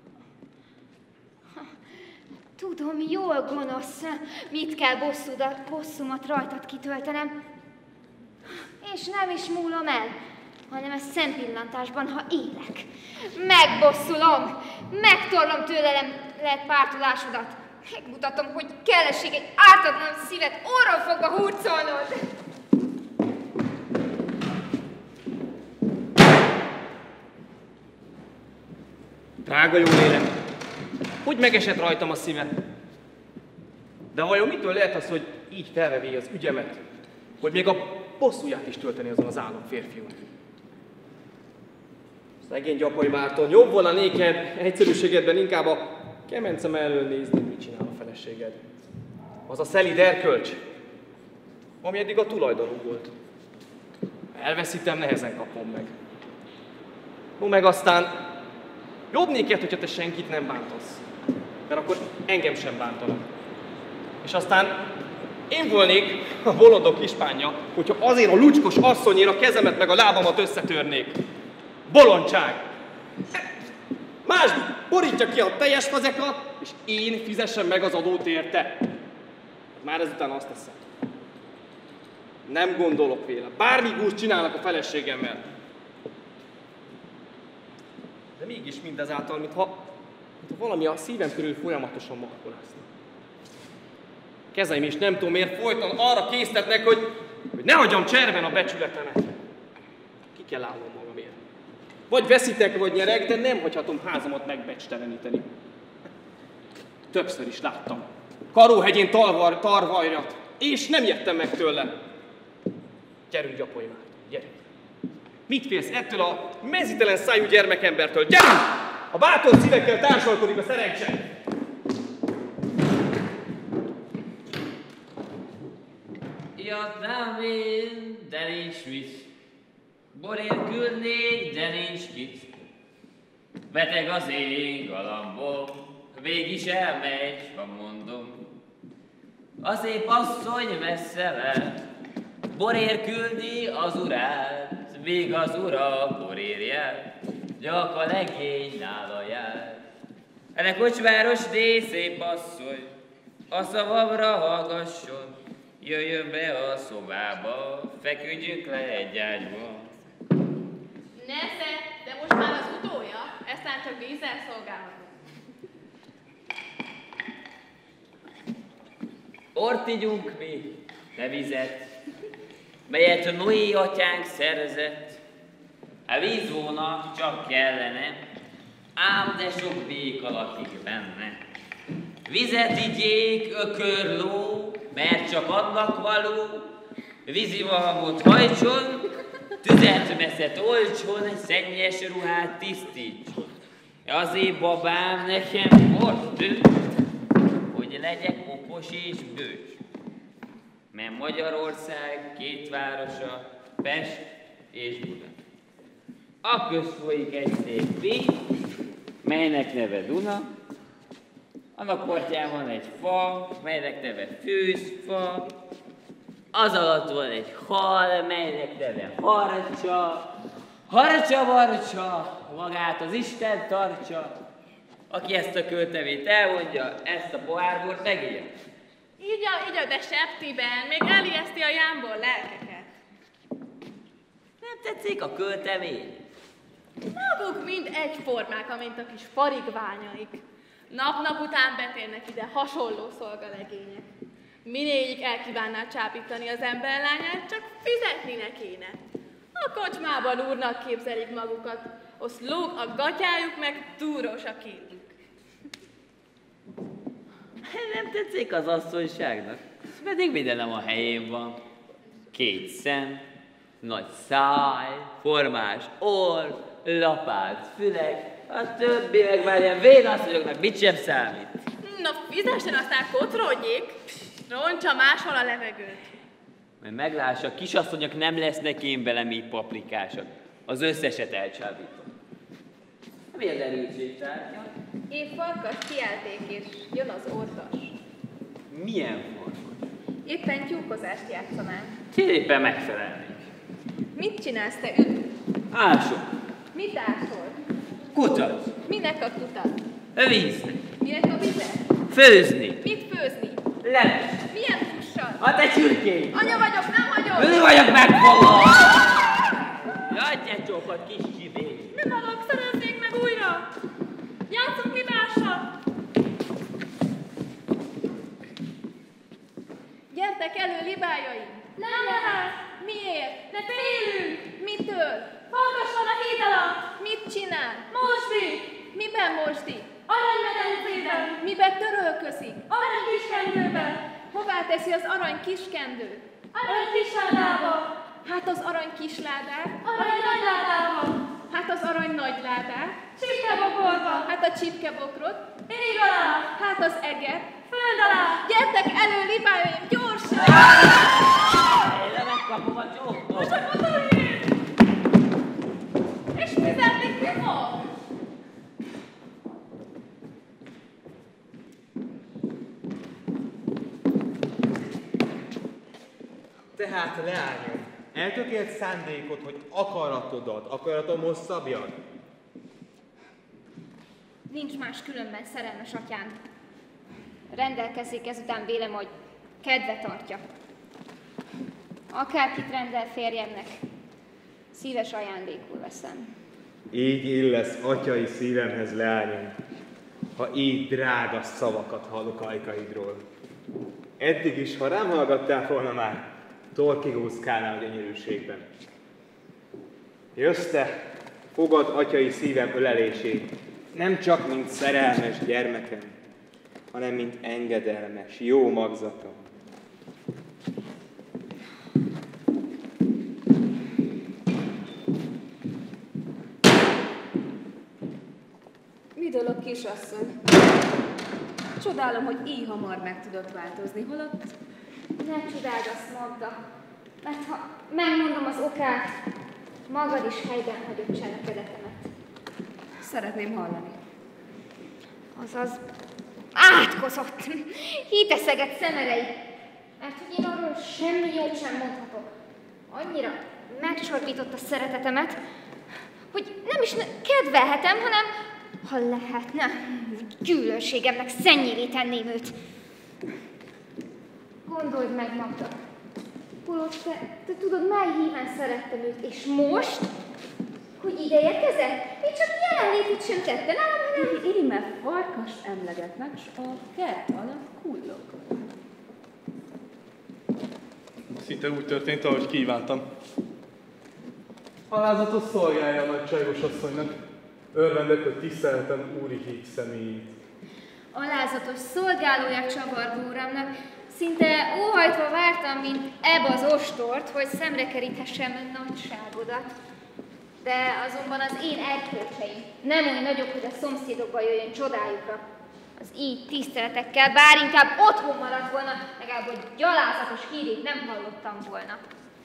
Tudom, jól gonosz, mit kell bosszumat rajtad kitöltenem. És nem is múlom el, hanem a szempillantásban, ha élek. Megbosszulom, megtorlom tőlem lehet pártolásodat. Megmutatom, hogy kellesség egy ártatlan szívet orron fogva hurcolnod. Drága jó lélek, hogy megesett rajtam a szíve? De vajon mitől lehet az, hogy így felvevé az ügyemet, hogy még a bosszúját is tölteni azon az álom férfiún? Szegény Gyapai Márton, jobb volna néked egyszerűségedben inkább a kemencem elől nézni, mit csinál a feleséged. Az a szelíd erkölcs, ami eddig a tulajdonunk volt. Elveszítem, nehezen kapom meg. No meg aztán jobb néked, hogyha te senkit nem bántasz, mert akkor engem sem bántanak. És aztán én volnék a bolondok kispánja, hogyha azért a lucskos asszonyért a kezemet meg a lábamat összetörnék. Bolondság! Más borítja ki a teljes fazekat, és én fizessem meg az adót érte. Már ezután azt teszem. Nem gondolok véle. Bármi gúzt csinálnak a feleségemmel. De mégis mindezáltal, mintha valami a szívem körül folyamatosan markolászna. Kezeim is nem tudom miért folyton arra késztetnek, hogy ne hagyjam cserben a becsületemet. Ki kell állnom magamért. Vagy veszítek, vagy nyerek, de nem hagyhatom házamat megbecsteleníteni. Többször is láttam. Karóhegyén tarvajrat, és nem jöttem meg tőle. Gyerünk, Gyapai Márton, gyerünk. Mit félsz ettől a mezítelen szájú gyermekembertől? Gyerünk! A bátor szívekkel társalkodik a szerencse! Jöttem én, de nincs mit. Borért küldnék, de nincs kit. Beteg az én galambom, végig elmegy, ha mondom. A szép asszony messze le, borért küldi az urát, míg az ura borérját, gyak a legény nála jár. Ennek kocsmárosné szép asszony, a szavamra hallgasson, jöjjön be a szobába, feküdjünk le egy ágyba. Nesze, de most már az utója, eztán csak vízzel szolgálhatunk. Ort igyunk mi, de vizet, melyet Noé atyánk szerzett. A vízónak csak kellene, ám de sok béka lakik benne. Vizet igyék ökörló, mert csak annak való, vízimalmot hajtson, tüzet meszet olcson, szennyes ruhát tisztítson. Azért babám nekem most dönt, hogy legyek okos és bős. Mert Magyarország két városa, Pest és Buda. A közt folyik egy szép víz, melynek neve Duna, annak partján van egy fa, melynek neve Fűzfa, az alatt van egy hal, melynek neve Harcsa, Harcsa-varcsa, magát az Isten tartsa, aki ezt a költeményt elmondja, ezt a pohárból megírja. Így a de septiben, még elijeszti a jámból lelkeket. Nem tetszik a költemény? Maguk mind egyformák, mint a kis farigványaik. Nap-nap után betérnek ide hasonló szolgalegények. Minéljük elkívánná csábítani az emberlányát, csak fizetni ne kéne. A kocsmában úrnak képzelik magukat, azt lóg a gatyájuk, meg túrós a képük. Nem tetszik az asszonyságnak, pedig mindenem a helyén van. 2 szem, nagy száj, formás orr, lapát fülek, a többi meg már ilyen vénasszonyoknak mit sem számít. Na fizessen, aztán kotrodjék, roncsa máshol a levegőt. Mert meglássa, a kisasszonyok nem lesznek én velem így paprikásak. Az összeset elcsábítom. Mi az erőség tárgya? Épp farkas kiálték, és jön az ordas. Milyen farkas? Éppen tyúkozást játszanánk. Éppen megfelelnék. Mit csinálsz te ül? Ások. Mit ásol? Kutat. Minek a kutat? Víznek. Minek a vizet? Főzni. Mit főzni? Leves. Milyen hússal? A te csürkény. Anya vagyok, nem vagyok! Ő vagyok, megfogom! Jaj, te csókat, kis csibé! Nem maguk, szerezzék meg újra! Játszunk libással! Gyertek elő, libájaim! Nem lehet! Miért? De félünk! Mitől? Farkas van a híd alatt! Mit csinál? Mosdi! Miben mosdi? Aranymedencében! Miben törölközik? Arany kiskendőben! Hová teszi az arany kiskendőt? Arany kisládába! Hát az arany kisládát? Arany nagyládába! Hát az arany nagyládát? Csipkebokorba! Hát a csipkebokrot? Ég alá! Hát az eget? Föld alá! Gyertek elő, libájaim, gyorsan! Én megkapom a csókot! Csak motorért! És fizetni ki fog? Tehát, leányom, eltökélt szándékod, hogy akaratomhoz szabjad? Nincs más különben, szerelmes atyám. Rendelkezik ezután vélem, hogy kedve tartja. Akárkit rendel férjemnek, szíves ajándékul veszem. Így illesz atyai szívemhez, leányom, ha így drága szavakat hallok ajkaidról. Eddig is, ha rám hallgattál volna már, torkigúzkálnál a gyönyörűségben. Jössz te, fogad atyai szívem ölelését, nem csak mint szerelmes gyermekem, hanem mint engedelmes, jó magzatom. Mi dolog, kisasszony? Csodálom, hogy így hamar meg tudott változni, holott... Ne csodáld azt, Magda, mert ha megmondom az okát, magad is helyben hagyod cselekedetemet. Szeretném hallani. Azaz átkozott, hiteszeget szemerei, mert hogy én arról semmi jót sem mondhatok. Annyira megcsorbított a szeretetemet, hogy nem is kedvelhetem, hanem ha lehetne, gyűlölségemnek szennyévé tenném őt. Gondold meg, Magda, holott te tudod, mely híven szerettem őt, és most, hogy ide érkezett, még csak jelenlétét sem tette, hanem... Íme farkast emlegetnek, s a kert alatt kullog. Szinte úgy történt, ahogy kívántam. Alázatos szolgálja a nagy csajos asszonynak. Örvendek, hogy tiszteltem úri híd személyét. Alázatos szolgálója csavargó uramnak, szinte óhajtva vártam, mint ebb az ostort, hogy szemre keríthessem nagyságodat. De azonban az én erkölcseim nem olyan nagyok, hogy a szomszédokba jöjjön csodájukra. Az így tiszteletekkel, bár inkább otthon maradt volna, legalább, hogy gyalázatos hírét nem hallottam volna.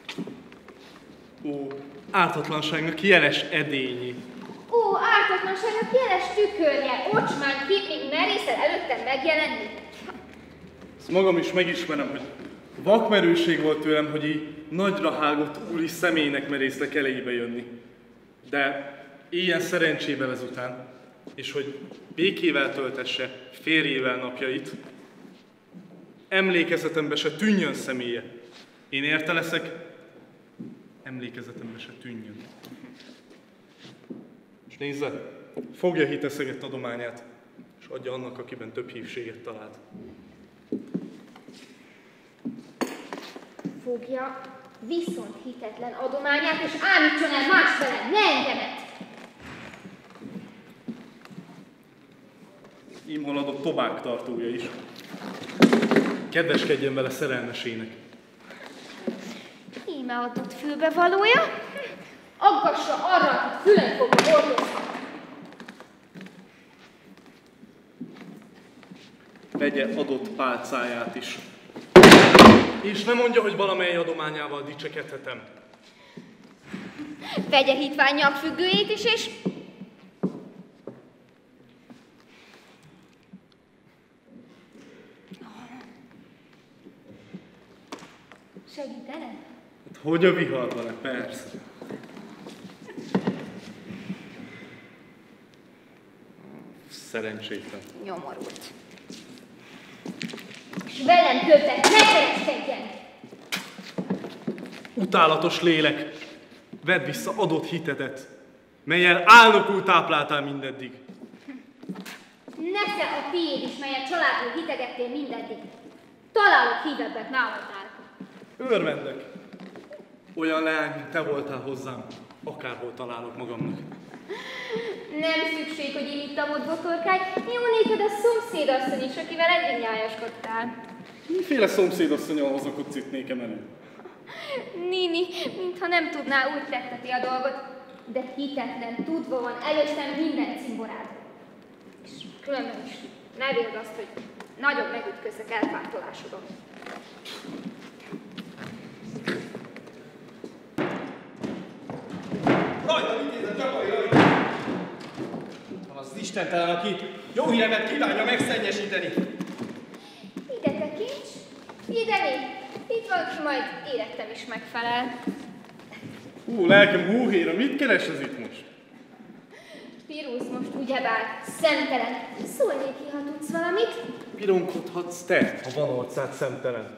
Ó, ártatlanságnak jeles edényi. Ó, ártatlanságnak jeles tükörje, ocsmány kép, még merészel előttem megjelenni. Ezt magam is megismerem, hogy vakmerőség volt tőlem, hogy így nagyra hágott úri személynek merészlek elejébe jönni. De ilyen szerencsével ezután, és hogy békével töltesse férjével napjait, emlékezetembe se tűnjön személye. Én érte leszek, emlékezetembe se tűnjön. És nézze, fogja hiteszegett adományát, és adja annak, akiben több hívséget talált. Fogja viszont hitetlen adományát, és ámítson el más felett, ne engemet! Ím haladott Tobák tartója is. Kedveskedjen vele szerelmesének. Íme adott fülbevalója, aggassa arra, akit fülen fogja hordozni. Vegye adott pálcáját is. És ne mondja, hogy valamely adományával dicsekedhetem. Vegye hitvány nyakfüggőjét is, és... Segítene? Hát hogy a viharban-e? Persze. Szerencsétlen. Nyomorult. És velem többet ne kereskedjen! Utálatos lélek, vedd vissza adott hitedet, mellyel álnokul tápláltál mindeddig. Nesze a tiéd is, melyet családul hitegettél mindeddig. Találok hívebbet náladnál. Örvendek. Olyan leány, mint te voltál hozzám, akárhol találok magamnak. Nem szükség, hogy én itt amott botorkálj. Jó néked a szomszédasszony is, akivel eddig nyájaskodtál. Miféle szomszédasszonyal hozakodsz itt nékem elő? Nini, mintha nem tudná, úgy tetteti a dolgot, de hitetlen, tudva van előttem minden cimborád. És különben is ne véld azt, hogy nagyon megütközök elpártolásodon. Rajta vitéz a csapai rajta! Van az istentelen, aki jó híremet kívánja megszennyesíteni. Ide tekints, ide mi? Itt van, ki majd érettem is megfelel. Lelkem húhéra, mit keres ez itt most? Pirusz most ugyebár szemtelen. Szólj neki, ha tudsz valamit. Pironkodhatsz te, ha van orcád szemtelen.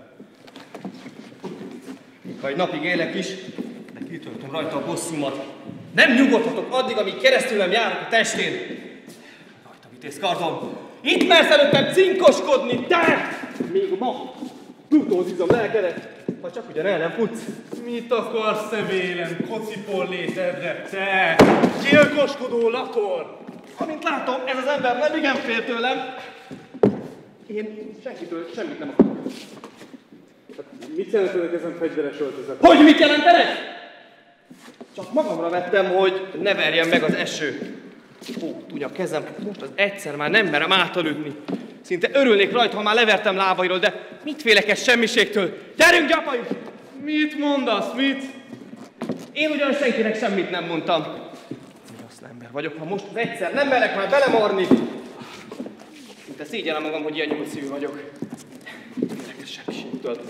Ha egy napig élek is, de kitöltöm rajta a bosszúmat. Nem nyugodhatok addig, amíg keresztülem járok a testén. Rajta vitéz kardom. Itt mersz előttem cinkoskodni, te! Még ma tutózizom lelkedet, ha csak ugyan el nem futsz. Mit akarsz te vélem, kocipor létedre, te! Gyilkoskodó lakor! Amint látom, ez az ember nem igen fél tőlem. Én senkitől semmit nem akarok. Mit jelentenek ezen fegyveres öltözet? Hogy mit jelentenek? Csak magamra vettem, hogy ne verjen meg az eső. Ó, tudja, a kezem most az egyszer már nem merem átaludni. Szinte örülnék rajta, ha már levertem lábairól, de mit félek ez semmiségtől? Gyerünk, gyapajunk! Mit mondasz, mit? Én ugyan senkinek semmit nem mondtam. Rossz ember vagyok, ha most az egyszer nem merek már belemarni. Szinte szégyellem magam, hogy ilyen nyúlszívű vagyok. Félek ez semmiségtől.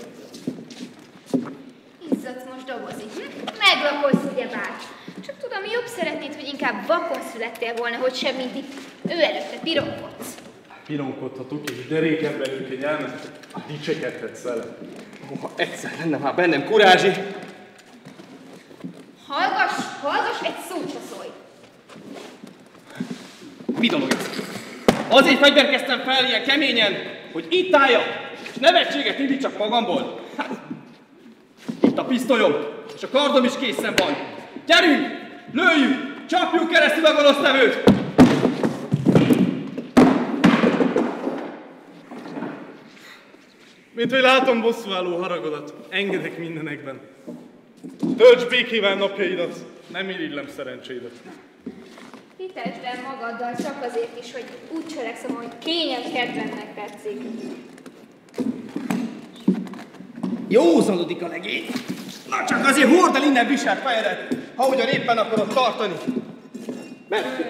Izzadsz most dobozni. Meglakolsz ugyebár. Csak tudom, jobb szeretnéd, hogy inkább vakon születtél volna, hogy sem mindig ő előtte pironkodsz. Pironkodhatok, és derékemben ők elmet, dicsekedhetsz vele. Ha egyszer lenne már bennem kurázsi. Hallgass, egy szót se szólj. Mi dolog ez? Azért fegyverkeztem fel ilyen keményen, hogy itt álljak, és nevetséget indítsak magamból. Hát, itt a pisztolyom, és a kardom is készen van. Gyerünk, lőjünk, csapjuk keresztül a gonosztevőt! Mint hogy látom bosszúálló haragodat, engedek mindenekben. Tölts békével napjaidat, nem irigylem szerencsédet. Hitasd el magaddal csak azért is, hogy úgy cselekszem, hogy kényelkedvennek tetszik. Józanodik a legény. Na csak azért hord el innen viselt fejedet, ha ugyan éppen akarod tartani. Mert...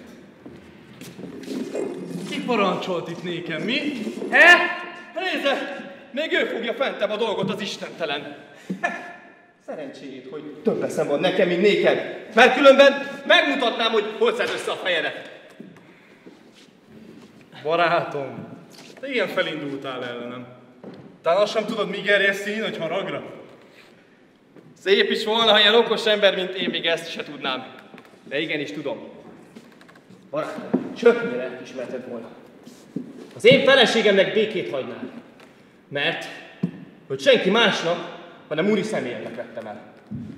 Ki parancsolt itt nékem, mi? Nézze, még ő fogja fentebb a dolgot, az istentelen. Szerencséjét, hogy több eszem van nekem, mint néked. Mert különben megmutatnám, hogy hol szed össze a fejedet. Barátom, te ilyen felindultál ellenem. Talán azt sem tudod, mi gerjeszti nagy haragra? Szép is volna, ha ilyen okos ember, mint én még ezt se tudnám. De igenis tudom. Barátom, csöppnyire ismerted volna. Az én feleségemnek békét hagynál. Mert, hogy senki másnak, hanem úri személyemnek vettem el.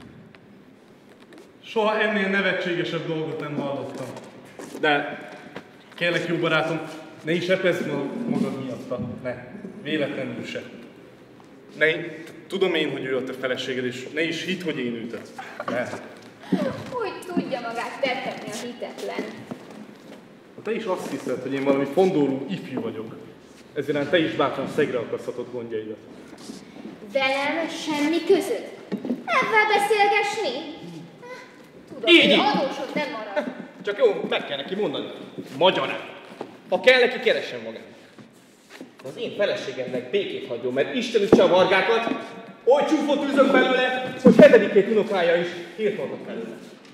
Soha ennél nevetségesebb dolgot nem hallottam. De kérlek, jó barátom, ne is epezd magad miatta. Ne, véletlenül se. Tudom én, hogy ő a te feleséged, és ne is hidd, hogy én őt. Ne. Hogy tudja magát tettetni a hitetlen? Ha te is azt hiszed, hogy én valami fondorú ifjú vagyok, ezért te is bátran szegre akaszthatod gondjaidat. Velem semmi közöd. Ebben beszélgesni? Tudom, Így. hogy adósod nem marad. Csak jó, meg kell neki mondani. Magyarán. Ha kell neki, keressen magát. Az én feleségemnek békét hagyjon, mert Isten ütse a vargákat, oly csúfot űzök belőle, hogy 7. unokája is hírt mondott belőle.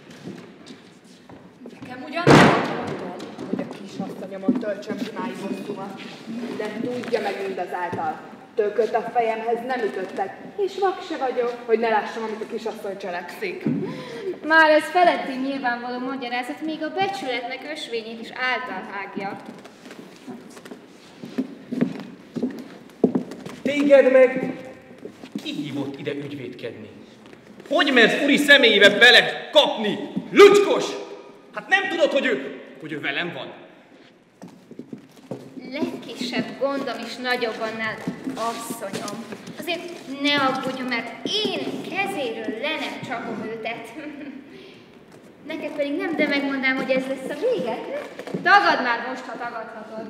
Nekem ugyan nem akartam, hogy a kisasszonyomon töltsem zsinái bosszúmat, de tudja meg mindazáltal, tököt a fejemhez nem ütöttek, és vak se vagyok, hogy ne lássam, amit a kisasszony cselekszik. Már ez feletti nyilvánvaló magyarázat, még a becsületnek ösvényét is által hágja. Téged meg ki hívott ide ügyvédkedni? Hogy mersz úri személyébe bele kapni? Lucskos! Hát nem tudod, hogy ő velem van? Legkisebb gondom is nagyobb annál, asszonyom. Azért ne aggódj, mert én kezéről le nem csapom őtet. Neked pedig nem, de megmondám, hogy ez lesz a vége. Tagadd már most, ha tagadhatod.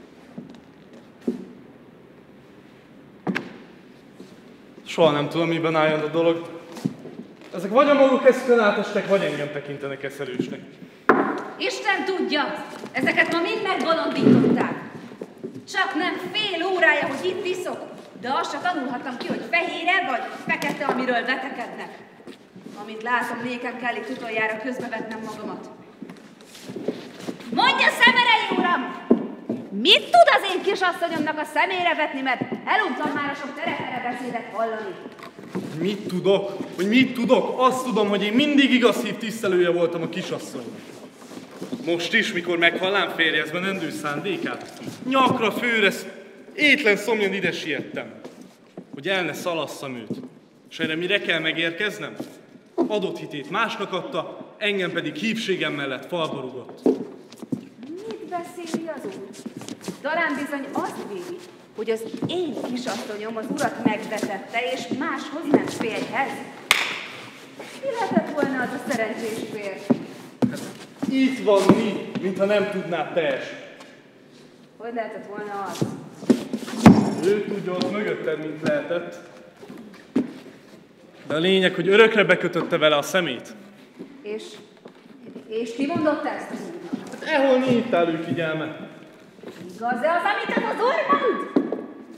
Soha nem tudom, miben álljon a dolog. Ezek vagy a maguk eszkölátestek, vagy engem tekintenek eszelősnek. Isten tudja, ezeket ma mind megbolondították. Csak nem fél órája, hogy itt iszok, de azt se tanulhattam ki, hogy fehére vagy fekete, amiről vetekednek. Amint látom, nékem kell itt utoljára közbevetnem magamat. Mondja, szemerei uram! Mit tud az én kisasszonyomnak a szemére vetni, mert eluntam már a sok terefere beszédet hallani? Mit tudok? Hogy mit tudok? Azt tudom, hogy én mindig igaz szív tisztelője voltam a kisasszonynak. Most is, mikor meghallám férjezmenendő szándékát, nyakra főre, étlen szomjan ide siettem, hogy el ne szalasszam őt. És erre mire kell megérkeznem? Adott hitét másnak adta, engem pedig hívségem mellett falba rugott. Mit beszéli az úr? Talán bizony azt véli, hogy az én kisasszonyom az urat megvetette, és máshoz nem férjhez. Mi lehetett volna az a szerencsés férj? Itt van mi, mintha nem tudnád te es. Hogy lehetett volna az? Ő tudja ott mögötted, mint lehetett. De a lényeg, hogy örökre bekötötte vele a szemét. És ki mondott ezt az úrnak? Hát ehol mi hittál ő figyelme? Igaz-e az, amit az úr mond?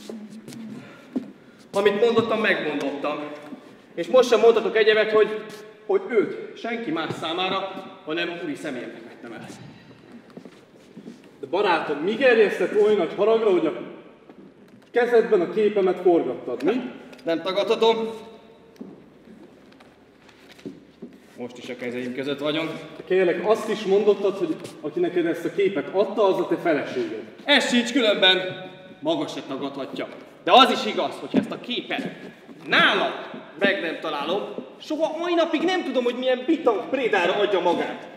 Amit mondottam, megmondottam. És most sem mondhatok egyebet, hogy őt senki más számára, hanem úri személyemnek vettem el. De barátom, mi gerjesztett oly nagy haragra, hogy a kezedben a képemet forgattad, mi? Nem tagadhatom. Most is a kezeim között vagyok. Kérlek, azt is mondottad, hogy aki neked ezt a képet adta, az a te feleséged. Ez sincs, különben maga se tagadhatja. De az is igaz, hogy ezt a képet nálam meg nem találom, soha mai napig nem tudom, hogy milyen bitang prédára adja magát.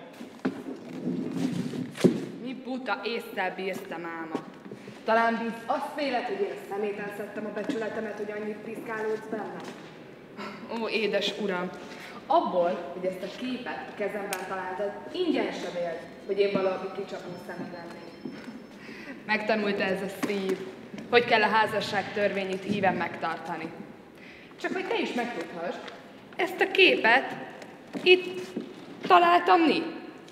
Mi buta észszel bírtam álma. Talán bíz azt féled, hogy én szeméten szedtem a becsületemet, hogy annyit piszkálódsz bennem. Ó, édes uram, abból, hogy ezt a képet kezemben találtad, ingyen se vélt, hogy én valami kicsapó személy lennék. Megtanulta ez a szív, hogy kell a házasság törvényét híven megtartani. Csak hogy te is megtudhass, ezt a képet itt találtam ni.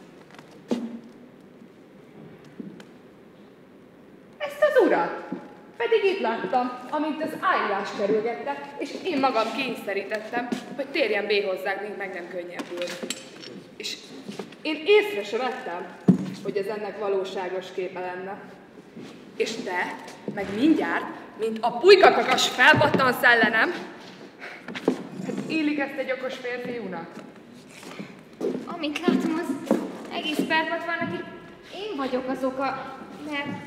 Ezt az urat pedig itt láttam, amint az ájulás kerülgette, és én magam kényszerítettem, hogy térjen bé hozzánk, mint meg nem könnyebbül. És én észre sem vettem, hogy ez ennek valóságos képe lenne. És te, meg mindjárt, mint a pulykakakas felpattansz ellenem, hát illik ezt egy okos férfiúnak? Amint látom, az egész perpatvának, én vagyok az oka, mert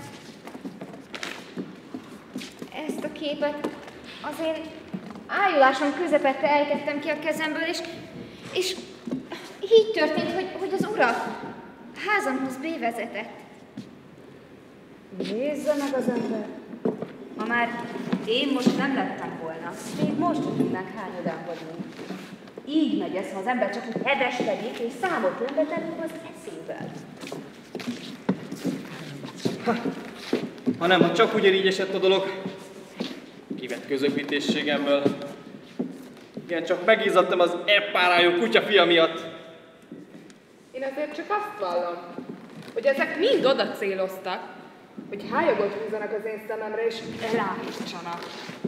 ezt a képet az én ájulásom közepette ejtettem ki a kezemből, és így történt, hogy az ura házamhoz bevezetett. Nézze meg az ember! Ha már én most nem lettem volna, még most tudnánk hányadánkodni. Így megy ez, ha az ember csak úgy heveskedik, és számot rendetelünk az eszével. Hanem, ha csak ugyanígy esett a dolog, kivett közöbbítésségemből. Igen, csak megizzadtam az eppárájú kutyafia miatt. Én azért csak azt vallom, hogy ezek mind oda céloztak, hogy hályagot húzzanak az én szememre, és elállítsanak.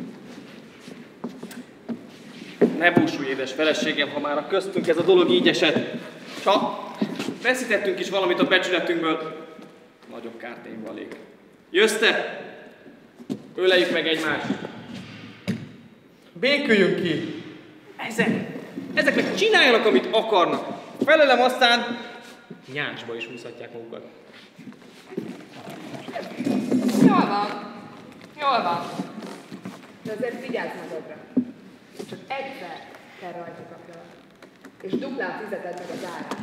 Ne búsulj, édes feleségem, ha már a köztünk ez a dolog így esett. Ha veszítettünk is valamit a becsületünkből, nagyobb kártény valék. Jössz te? Öleljük meg egymást. Béküljünk ki. Ezek meg csináljanak, amit akarnak. Felelem aztán nyácsba is húzhatják magukat. Jól van. De azért vigyázz magadra. Csak egyszer kell rajta kapjalak. És duplán fizeted meg az árát.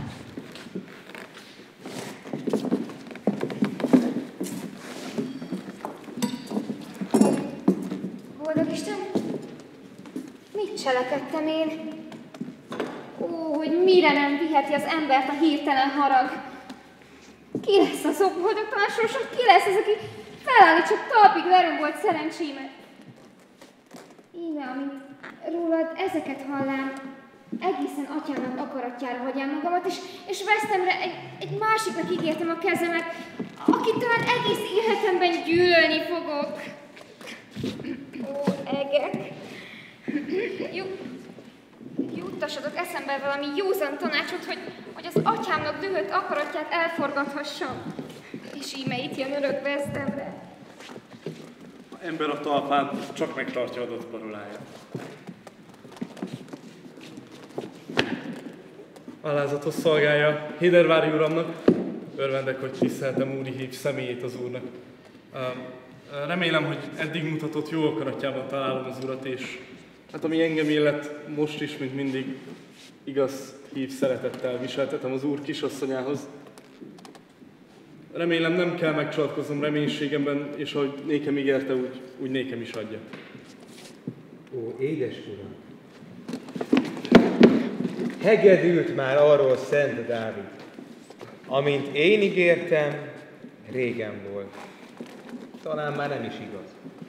Boldog Isten, mit cselekedtem én? Ó, hogy mire nem viheti az embert a hirtelen harag. Ki lesz az boldogtalan sorsom? Ki lesz az, aki felállítsa talpig lerombolt szerencsémet? Íme, amit rólad ezeket hallám, egészen atyámnak akaratjára hagyjam magamat, és vesztemre egy másiknak ígértem a kezemet, akit talán egész életemben gyűlölni fogok. Ó, egek! Juttassatok eszembe valami józan tanácsot, hogy az atyámnak dühött akaratját elforgathassam. És íme itt jön örök vesztemre. Ember a talpán csak megtartja adott paroláját. Alázatos szolgálja Hédervári uramnak, örvendek, hogy tiszteltem úri hív személyét az úrnak. Remélem, hogy eddig mutatott jó akaratjában találom az urat, és hát ami engem illet, most is, mint mindig, igaz hív szeretettel viseltetem az úr kisasszonyához. Remélem, nem kell megcsalatkoznom reménységemben, és ahogy nékem ígérte, úgy nékem is adja. Ó, édes uram! Hegedült már arról Szent Dávid. Amint én ígértem, régen volt. Talán már nem is igaz.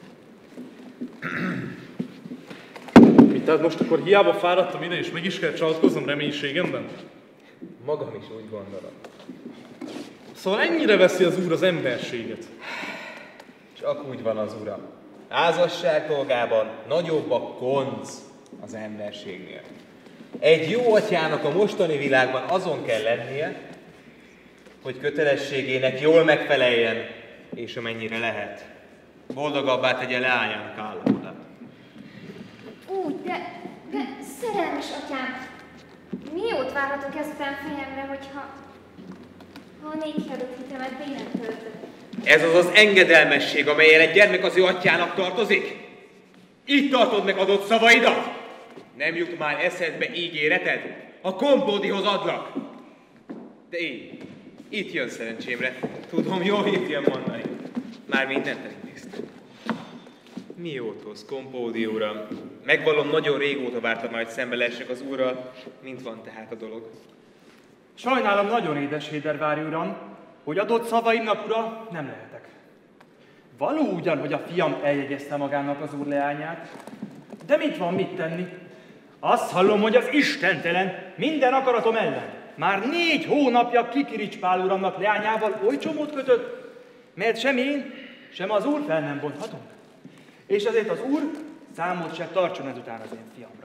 Tehát most akkor hiába fáradtam ide, és meg is kell csalatkoznom reménységemben? Magam is úgy gondolom. Szóval ennyire veszi az úr az emberséget. Csak úgy van az uram. Házasság dolgában nagyobb a konc az emberségnél. Egy jó atyának a mostani világban azon kell lennie, hogy kötelességének jól megfeleljen, és amennyire lehet. Boldogabbá tegye leányának állapotát. Úgy, de szerelmes atyám, miót várhatok ezután fejemre, hogyha a négy adott hitemet be nem töltök? Ez az az engedelmesség, amelyen egy gyermek az ő atyának tartozik? Így tartod meg adott szavaidat? Nem jut már eszedbe ígéreted? A kompódihoz adlak. De én, itt jön szerencsémre. Tudom, jól hívjam mondani. Már mindent elintéztem. Mióthoz, kompódi uram? Megvallom, nagyon régóta vártam, hogy szembe lessek az úrral. Mint van tehát a dolog? Sajnálom nagyon, édes Hédervári uram, hogy adott szavaimnak ura nem lehetek. Való ugyan, hogy a fiam eljegyezte magának az úr leányát, de mit van mit tenni? Azt hallom, hogy az istentelen minden akaratom ellen már 4 hónapja Kikirics Pál uramnak leányával oly csomót kötött, mert sem én, sem az úr fel nem bonthatunk. És ezért az úr számot se tartson ezután az én fiamra.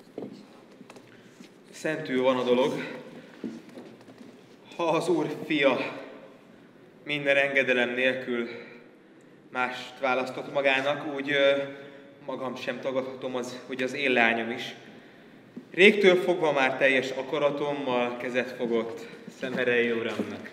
Szentül van a dolog. Ha az úr fia minden engedelem nélkül mást választott magának, úgy magam sem tagadhatom, hogy az én lányom is. Régtől fogva már teljes akaratommal kezet fogott Szemerei uramnak.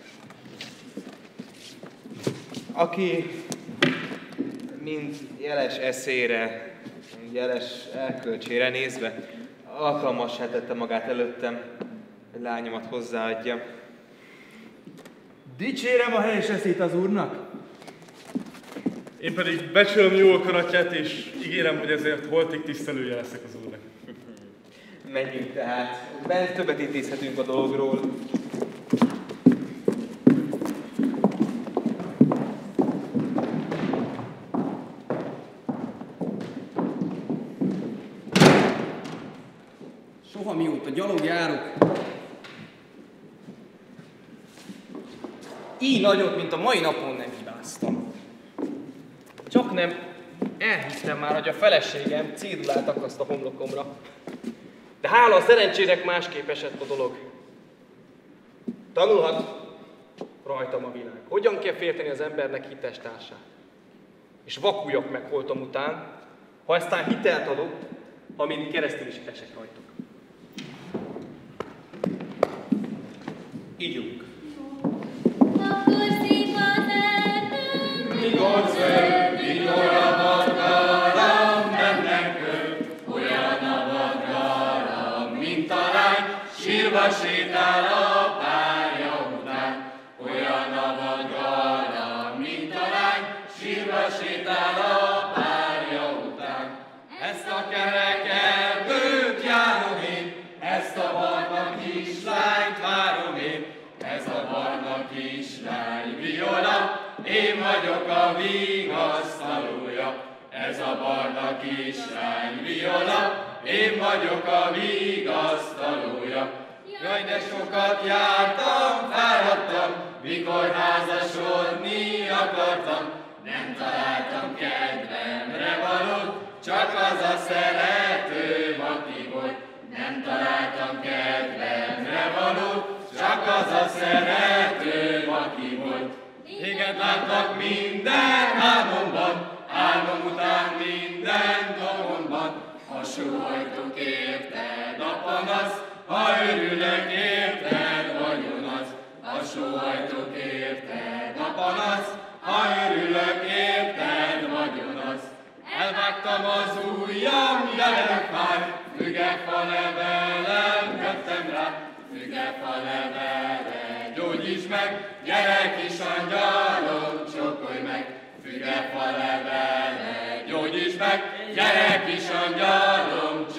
Aki mind jeles eszére, jeles elkölcsére nézve alkalmassá tette magát előttem, hogy lányomat hozzáadja. Dicsérem a helyes eszét az úrnak! Én pedig becsülöm jó akaratját, és ígérem, hogy ezért holtig tisztelője leszek az úrnak. Menjünk tehát, bent többet intézhetünk a dologról. Soha mióta gyalog járok, így nagyot, mint a mai napon nem hibáztam. Csak nem elhittem már, hogy a feleségem cédulát akaszt a homlokomra. De hála a szerencsének másképp esett a dolog. Tanulhat rajtam a világ. Hogyan kell félteni az embernek hitestársát? És vakuljak meg holtom után, ha aztán hitelt adok, amin keresztül is esek rajtuk. Ígyunk. Akkor szép az erdő, mikor zöld, mikor a vadgaram bennem költ, olyan a vadgaram, mint a lány, sírva sétál a párja után. Olyan a vadgaram, mint a lány, sírva sétál a párja után. Ezt a kerek erdőt járom én, ezt a barna kislányt várom én. Ez a barna kislány Viola, én vagyok a vigasztalója. Ez a barna kislány Viola, én vagyok a vigasztalója. Jaj, de sokat jártam, fáradtam, mikor házasodni akartam. Nem találtam kedvemre valót, csak az a szeretőm, aki volt. Nem találtam kedvemre valót, csak az a szeretőm, aki volt. Téged látlak minden álmomban, álmom után minden dolgomban. Ha sóhajtok érted a panasz, ha örülök érted vagyonaz. Ha sóhajtok érted a panasz, ha örülök érted vagyonaz. Elvágtam az ujjam, de nem fáj, fügefa levelem vettem rá. Fügefa levele, gyógyíts meg, gyere kis angyalom, csókolj meg. Fügefa levele, gyógyíts meg, gyere kis angyalom,